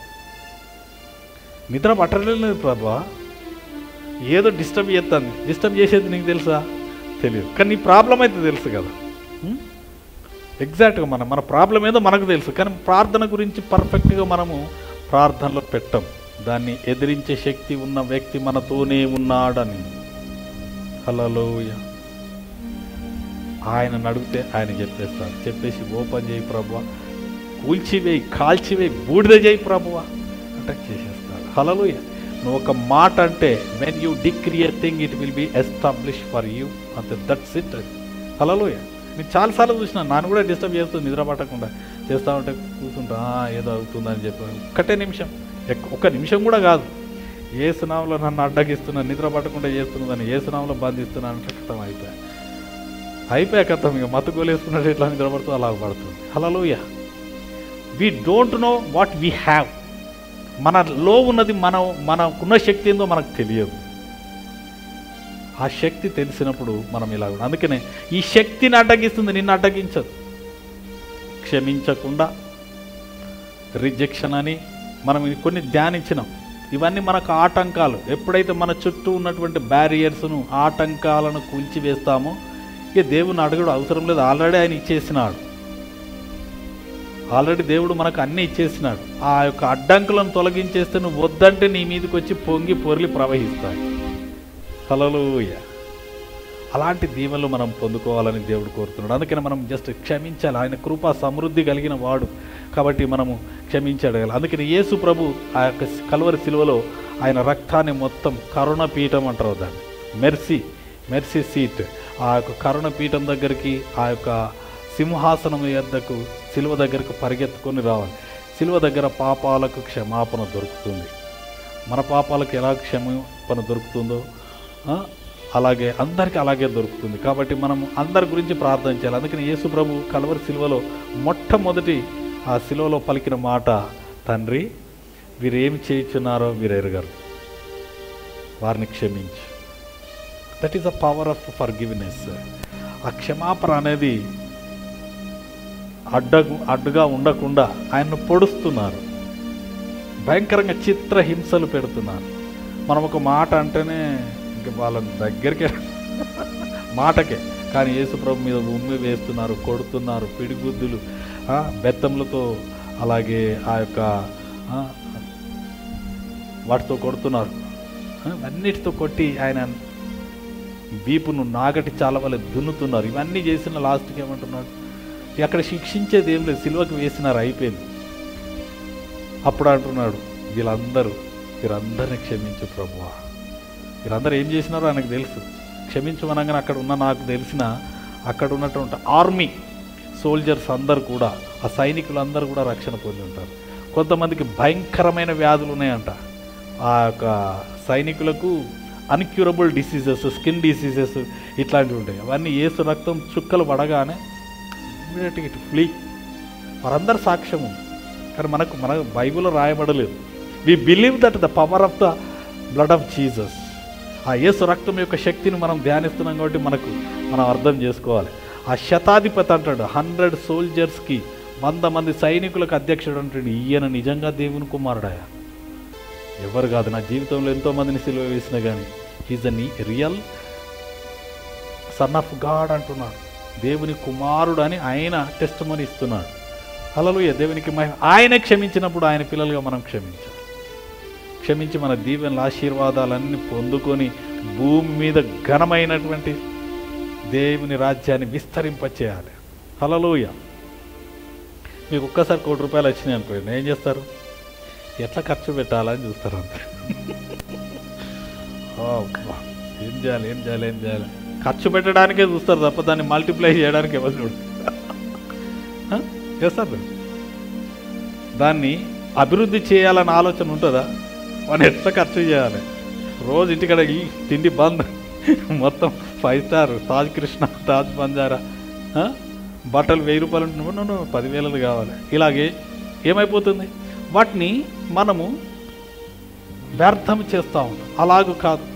నిద్ర పట్టలేదు ప్రభా, ఏదో డిస్టర్బ్ చేస్తుంది. డిస్టర్బ్ చేసేది నీకు తెలుసా? తెలియదు. కానీ నీ ప్రాబ్లం అయితే తెలుసు కదా. ఎగ్జాక్ట్గా మన ప్రాబ్లం ఏదో మనకు తెలుసు, కానీ ప్రార్థన గురించి పర్ఫెక్ట్గా మనము ప్రార్థనలో పెట్టం. దాన్ని ఎదిరించే శక్తి ఉన్న వ్యక్తి మనతోనే ఉన్నాడని. హల్లెలూయా. ఆయన అడిగితే ఆయన చెప్పేస్తాడు. చెప్పేసి ఓపెన్ చేయి ప్రభువా, కూల్చివేయి, కాల్చివేయి, బూడిద చేయి ప్రభువా అంటే చేసేస్తాడు. హల్లెలూయా. నువ్వు ఒక మాట అంటే when you decree a thing it will be establish for you అంతే, దట్స్ ఇట్. హల్లెలూయా. నేను చాలాసార్లు చూసిన, నాన్న కూడా డిస్టర్బ్ చేస్తుంది నిద్ర పట్టకుండా, చేస్తూ ఉంటే కూర్చుంటా ఏదో అవుతుందని చెప్పి ఒక్కటే నిమిషం, ఒక్క నిమిషం కూడా కాదు, ఏసునామలో నన్ను అడ్డగిస్తున్నాను, నిద్ర పట్టకుండా చేస్తున్నదని ఏసునామలో బంధిస్తున్నాను అంటే కథం అయిపోయా కథం. ఇక మత్తుగోలేసుకున్నట్టు ఎట్లా నిద్ర పడుతుందో అలా పడుతుంది. Hallelujah. We don't know what we have. మనలో ఉన్నది మనకున్న శక్తి ఏందో మనకు తెలియదు. ఆ శక్తి తెలిసినప్పుడు మనం ఇలా కూడా, అందుకనే ఈ శక్తిని అడ్డగిస్తుంది, నిన్ను అడ్డగించదు. క్షమించకుండా, రిజెక్షన్ అని మనం కొన్ని ధ్యానించినాం. ఇవన్నీ మనకు ఆటంకాలు. ఎప్పుడైతే మన చుట్టూ ఉన్నటువంటి బ్యారియర్స్ను, ఆటంకాలను కూల్చివేస్తామో ఇక దేవుని అడగడం అవసరం లేదు. ఆల్రెడీ ఆయన ఇచ్చేసినాడు. ఆల్రెడీ దేవుడు మనకు అన్నీ ఇచ్చేసినాడు. ఆ యొక్క అడ్డంకులను తొలగించేస్తే నువ్వు వద్దంటే నీ మీదకి వచ్చి పొంగి పొర్లి ప్రవహిస్తాయి. హల్లెలూయా. అలాంటి దీవెనలు మనం పొందుకోవాలని దేవుడు కోరుతున్నాడు. అందుకని మనం జస్ట్ క్షమించాలి. ఆయన కృపా సమృద్ధి కలిగిన వాడు కాబట్టి మనము క్షమించడగలం. అందుకని యేసు ప్రభు ఆ యొక్క కల్వరి సిలువలో ఆయన రక్తాన్ని మొత్తం కరుణపీఠం అంటారు దాన్ని, మెర్సీ సీట్, ఆ యొక్క కరుణపీఠం దగ్గరికి, ఆ యొక్క సింహాసనం యొద్దకు, సిలువ దగ్గరకు పరిగెత్తుకొని రావాలి. సిలువ దగ్గర పాపాలకు క్షమాపణ దొరుకుతుంది. మన పాపాలకు ఎలా క్షమాపణ దొరుకుతుందో అలాగే అందరికీ అలాగే దొరుకుతుంది. కాబట్టి మనం అందరి గురించి ప్రార్థన చేయాలి. అందుకని యేసు ప్రభు కల్వరి సిలువలో మొట్టమొదటి ఆ సిలువలో పలికిన మాట, తండ్రి వీరేమి చేయుచున్నారో వీరు ఎరుగరు, వారిని క్షమించు. That is the power of forgiveness. ఆ క్షమాపణ అనేది అడ్డుగా ఉండకుండా ఆయన్ను పొడుస్తున్నారు, భయంకరంగా చిత్రహింసలు పెడుతున్నారు. మనం ఒక మాట అంటేనే ఇంక వాళ్ళని దగ్గరికే మాటకే, కానీ యేసు ప్రభు మీద ఉమ్మి వేస్తున్నారు, కొడుతున్నారు, పిడిగుద్దులు, బెత్తములతో అలాగే ఆ యొక్క వాటితో కొడుతున్నారు. అన్నిటితో కొట్టి ఆయన వీపును నాగటి చాలా వల్ల దున్నుతున్నారు. ఇవన్నీ చేసిన లాస్ట్కి ఏమంటున్నాడు, అక్కడ శిక్షించేది ఏం లేదు, సిలువకి వేసినారు, అయిపోయింది. అప్పుడు అంటున్నాడు, వీరందరినీ క్షమించు ప్రభువా. వీరందరూ ఏం చేసినారో ఆయనకు తెలుసు. క్షమించమనగానే అక్కడ ఉన్న, నాకు తెలిసిన అక్కడ ఉన్నటువంటి ఆర్మీ సోల్జర్స్ అందరు కూడా, ఆ సైనికులందరూ కూడా రక్షణ పొంది ఉంటారు. కొంతమందికి భయంకరమైన వ్యాధులు ఉన్నాయంట. ఆ యొక్క సైనికులకు అన్క్యూరబుల్ డిసీజెస్, స్కిన్ డిసీజెస్ ఇట్లాంటివి ఉంటాయి. అవన్నీ యేసు రక్తం చుక్కలు పడగానే ఇమీడియట్గా ఇటు ఫ్లీ. వారందరూ సాక్ష్యము. కానీ మన బైబిల్లో రాయబడలేదు. We believe that the power of the blood of Jesus, ఆ యేసు రక్తం యొక్క శక్తిని మనం ధ్యానిస్తున్నాం కాబట్టి మనం అర్థం చేసుకోవాలి. ఆ శతాధిపతి అంటాడు 100 సోల్జర్స్కి 100 మంది సైనికులకు అధ్యక్షుడు అంటాడు, ఈయన నిజంగా దేవుని కుమారుడాయా? ఎవరు కాదు, నా జీవితంలో ఎంతోమందిని సిలువ వేసినా కానీ is the real son of God అంటున్నాడు. దేవుని కుమారుడు అని ఆయన టెస్టిమనీ ఇస్తున్నాడు. హల్లెలూయా. దేవునికి ఆయన క్షమించినప్పుడు ఆయన పిల్లలుగా మనం క్షమించి మన దీవెనల ఆశీర్వాదాలన్నీ పొందుకొని భూమి మీద ఘనమైనటువంటి దేవుని రాజ్యాన్ని విస్తరింపచేయాలి. హల్లెలూయా. మీకు ఒక్కసారి ₹1,00,00,000 వచ్చినాయి అనుకోండి, ఏం చేస్తారు? ఎట్లా ఖర్చు పెట్టాలని చూస్తారు అంతే. ఏం చేయాలి ఖర్చు పెట్టడానికే చూస్తారు తప్ప దాన్ని మల్టిప్లై చేయడానికి ఎవరు చూడు చేస్తారు. దాన్ని అభివృద్ధి చేయాలని ఆలోచన ఉంటుందా? వాడిని ఎట్లా ఖర్చు చేయాలి? రోజు ఇంటికాడ ఈ తిండి బంద్, మొత్తం 5 స్టార్, తాజ్ కృష్ణ, తాజ్ బంజారా, బట్టలు ₹1000 ఉంటున్నాము, 10,000 కావాలి. ఇలాగే ఏమైపోతుంది? వాటిని మనము వ్యర్థం చేస్తూ ఉంటాం. అలాగూ కాదు.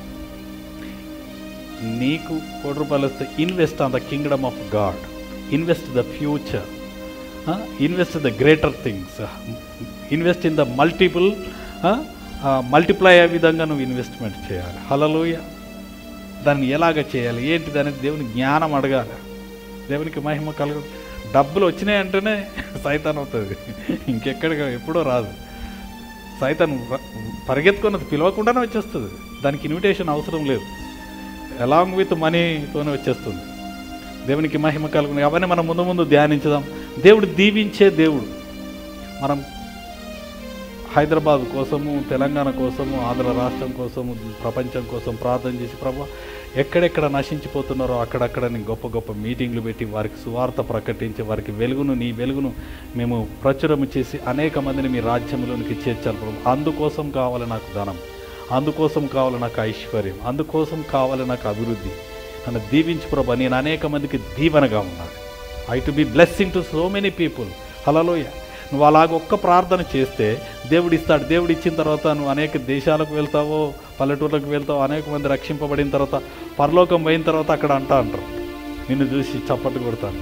నీకు ₹1,00,00,000 వస్తే invest on the kingdom of God, invest the future, invest the greater things, invest in the multiply అయ్యే విధంగా నువ్వు ఇన్వెస్ట్మెంట్ చేయాలి. హల్లెలూయా. దాన్ని ఎలాగ చేయాలి ఏంటిది అనేది దేవుని జ్ఞానం అడగాలి. దేవునికి మహిమ కలుగు. డబ్బులు వచ్చినాయి అంటేనే సైతాన్ అవుతుంది, ఇంకెక్కడికి ఎప్పుడో రాదు. సైతాన్ పరిగెత్తుకున్నది పిలవకుండానే వచ్చేస్తుంది. దానికి ఇన్విటేషన్ అవసరం లేదు, అలాంగ్ విత్ మనీతోనే వచ్చేస్తుంది. దేవునికి మహిమ కలుగుని. అవన్నీ మనం ముందు ధ్యానించుదాం. దేవుడు దీవించే దేవుడు. మనం హైదరాబాద్ కోసము, తెలంగాణ కోసము, ఆంధ్ర రాష్ట్రం కోసము, ప్రపంచం కోసం ప్రార్థన చేసి ప్రభా ఎక్కడెక్కడ నశించిపోతున్నారో అక్కడక్కడ గొప్ప గొప్ప మీటింగ్లు పెట్టి వారికి సువార్త ప్రకటించి వారికి వెలుగును, నీ వెలుగును మేము ప్రచురము చేసి అనేక మందిని మీ రాజ్యంలోనికి చేర్చాలి ప్రభు. అందుకోసం కావాలి నాకు ధనం, అందుకోసం కావాలి నాకు ఐశ్వర్యం, అందుకోసం కావాలి నాకు అభివృద్ధి. నన్ను దీవించు ప్రభా. నేను అనేక మందికి దీవెనగా ఉన్నాను. I to be blessing to so many people. Hallelujah. నువ్వు అలాగ ఒక్క ప్రార్థన చేస్తే దేవుడు ఇస్తాడు. దేవుడు ఇచ్చిన తర్వాత నువ్వు అనేక దేశాలకు వెళ్తావో, పల్లెటూర్లకు వెళ్తావో, అనేక మంది రక్షింపబడిన తర్వాత పరలోకం పోయిన తర్వాత అక్కడ అంటారు, నిన్ను చూసి చప్పట్లు కొడతాను,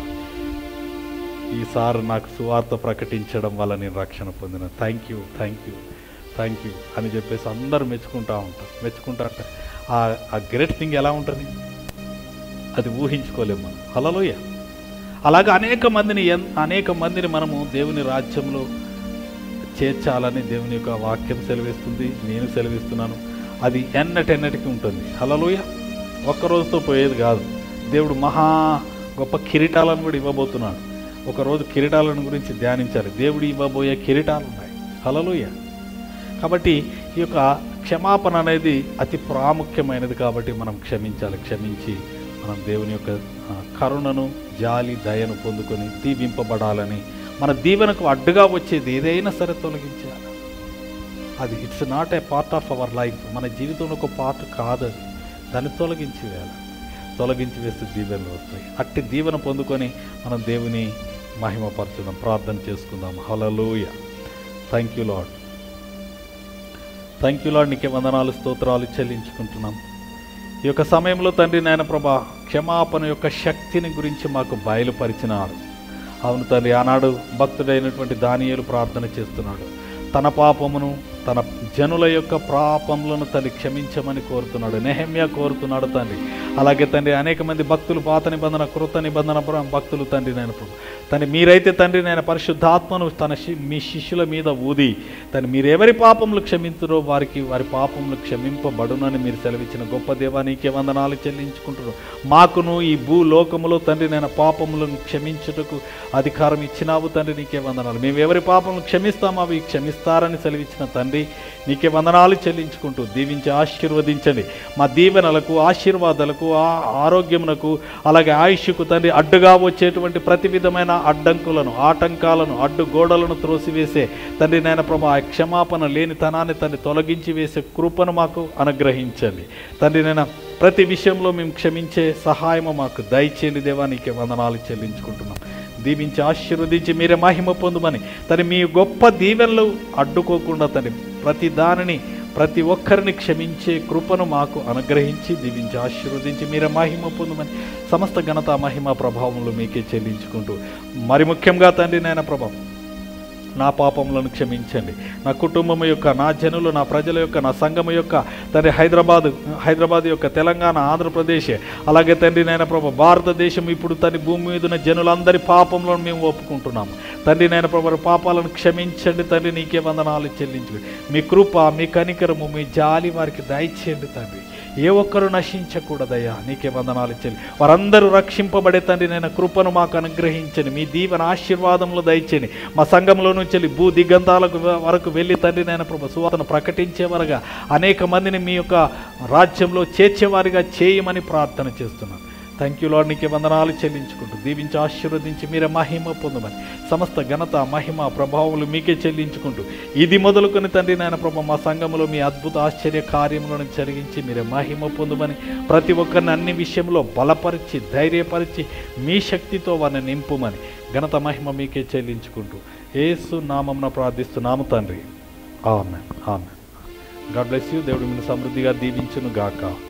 ఈసారి నాకు సువార్త ప్రకటించడం వల్ల నేను రక్షణ పొందిన, thank you thank you thank you అని చెప్పేసి అందరూ మెచ్చుకుంటూ ఉంటారు. ఆ గ్రేట్ థింగ్ ఎలా ఉంటుంది అది ఊహించుకోలేము మనం. హల్లెలూయా. అలాగే అనేక మందిని మనము దేవుని రాజ్యంలో చేర్చాలని దేవుని యొక్క వాక్యం సెలవిస్తుంది, నేను సెలవిస్తున్నాను. అది ఎన్నటెన్నటికి ఉంటుంది. హల్లెలూయా. ఒక్కరోజుతో పోయేది కాదు. దేవుడు మహా గొప్ప కిరీటాలను కూడా ఇవ్వబోతున్నాడు. ఒకరోజు కిరీటాలను గురించి ధ్యానించాలి. దేవుడు ఇవ్వబోయే కిరీటాలు ఉన్నాయి. హల్లెలూయా. కాబట్టి ఈ యొక్క క్షమాపణ అనేది అతి ప్రాముఖ్యమైనది. కాబట్టి మనం క్షమించాలి. క్షమించి మనం దేవుని యొక్క కరుణను, జాలి, దయను పొందుకొని దీవింపబడాలని, మన దీవెనకు అడ్డుగా వచ్చేది ఏదైనా సరే తొలగించాలి. అది it's not a part of our life. మన జీవితంలో ఒక పార్ట్ కాదు అది. దాన్ని తొలగించి వేయాలి. తొలగించి వేస్తే దీవెనలు వస్తాయి. అట్టి దీవెన పొందుకొని మనం దేవుని మహిమపరచుదాం, ప్రార్థన చేసుకుందాం. Hallelujah. Thank you Lord. Thank you Lord. నీకే వందనాలు, స్తోత్రాలు చెల్లించుకుంటున్నాం. ఈ యొక్క సమయంలో తండ్రి నాయన ప్రభా క్షమాపణ యొక్క శక్తిని గురించి మాకు బయలుపరిచినారు. అవును తండ్రి, ఆనాడు భక్తుడైనటువంటి దానియేలు ప్రార్థన చేస్తున్నాడు. తన పాపమును, తన జనుల యొక్క పాపములను తండ్రి క్షమించమని కోరుతున్నాడు. నెహెమ్యా కోరుతున్నాడు తండ్రి. అలాగే తండ్రి అనేక మంది భక్తులు, పాత నిబంధన, కృత నిబంధన భక్తులు తండ్రి నేను తండ్రి మీరైతే తండ్రి నేను పరిశుద్ధాత్మను మీ శిష్యుల మీద ఊది తండ్రి మీరు ఎవరి పాపములు క్షమించురో వారి పాపములు క్షమింపబడునని మీరు సెలవిచ్చిన గొప్ప దేవా నీకే వందనాలు చెల్లించుకుంటున్నాను. మాకును ఈ భూలోకములో తండ్రి నేను పాపములను క్షమించుటకు అధికారం ఇచ్చినావు తండ్రి, నీకే వందనాలు. మేము ఎవరి పాపములు క్షమిస్తామో అవి క్షమిస్తారని సెలవిచ్చిన తండ్రి నీకే వందనాలు చెల్లించుకుంటూ దీవించి ఆశీర్వదించండి. మా దీవెనలకు, ఆశీర్వాదాలకు, ఆరోగ్యమునకు, అలాగే ఆయుష్కు తండ్రి అడ్డుగా వచ్చేటువంటి ప్రతి విధమైన అడ్డంకులను, ఆటంకాలను, అడ్డుగోడలను త్రోసివేసే తండ్రి నాయన ప్రభా ఆ క్షమాపణ లేనితనాన్ని తండ్రి తొలగించి వేసే కృపను మాకు అనుగ్రహించండి తండ్రి. నేను ప్రతి విషయంలో మేము క్షమించే సహాయము మాకు దయచేయండి దేవా, నీకే వందనాలు చెల్లించుకుంటున్నాం. దీవించి ఆశీర్వదించి మీరే మహిమ పొందుమని తండ్రి మీ గొప్ప దీవెనలు అడ్డుకోకుండా తండ్రి ప్రతి దానిని, ప్రతి ఒక్కరిని క్షమించే కృపను మాకు అనుగ్రహించి దీవించి ఆశీర్వదించి మీరే మహిమ పొందుమని సమస్త ఘనత, మహిమ, ప్రభావములు మీకే చెల్లించుకుంటూ మరి ముఖ్యంగా తండ్రి నాయన ప్రభావం నా పాపములను క్షమించండి. నా కుటుంబం యొక్క, నా జనులు, నా ప్రజల యొక్క, నా సంఘం యొక్క తండ్రి హైదరాబాద్ యొక్క, తెలంగాణ, ఆంధ్రప్రదేశ్, అలాగే తండ్రి నాయన ప్రభు భారతదేశం ఇప్పుడు తండ్రి భూమి మీద ఉన్న జనులందరి పాపములను మేము ఒప్పుకుంటున్నాము తండ్రి నాయన ప్రభు. పాపాలను క్షమించండి తండ్రి, నీకే వందనాలు చెల్లించండి. మీ కృప, మీ కనికరము, మీ జాలి వారికి దయచేయండి తండ్రి. ఏ ఒక్కరు నశించకూడదయ్యా, నీకే వందనాలు చెల్లి. వారందరూ రక్షింపబడే తండ్రి నేను కృపను మాకు అనుగ్రహించండి. మీ దీవెన ఆశీర్వాదములు దయచేయండి. మా సంఘంలో నుంచి భూ దిగంతాలకు వరకు వెళ్ళి తండ్రి నేను ప్రభు సువార్తను ప్రకటించేవారుగా అనేక మందిని మీ యొక్క రాజ్యంలో చేర్చేవారిగా చేయమని ప్రార్థన చేస్తున్నాను. Thank you Lord. నీకే వందనాలు చెల్లించుకుంటూ దీవించి ఆశీర్వదించి మీరే మహిమ పొందమని సమస్త ఘనత, మహిమ, ప్రభావములు మీకే చెల్లించుకుంటూ ఇది మొదలుకొని తండ్రి నాయన ప్రభు మా సంఘంలో మీ అద్భుత ఆశ్చర్య కార్యములను జరిగించి మీరే మహిమ పొందమని ప్రతి ఒక్కరిని అన్ని విషయంలో బలపరిచి, ధైర్యపరిచి మీ శక్తితో వారిని నింపుమని ఘనత, మహిమ మీకే చెల్లించుకుంటూ యేసు నామమున ప్రార్థిస్తున్నాము తండ్రి. Amen. Amen. God bless you. దేవుడు మిమ్మల్ని సమృద్ధిగా దీవించును గాక.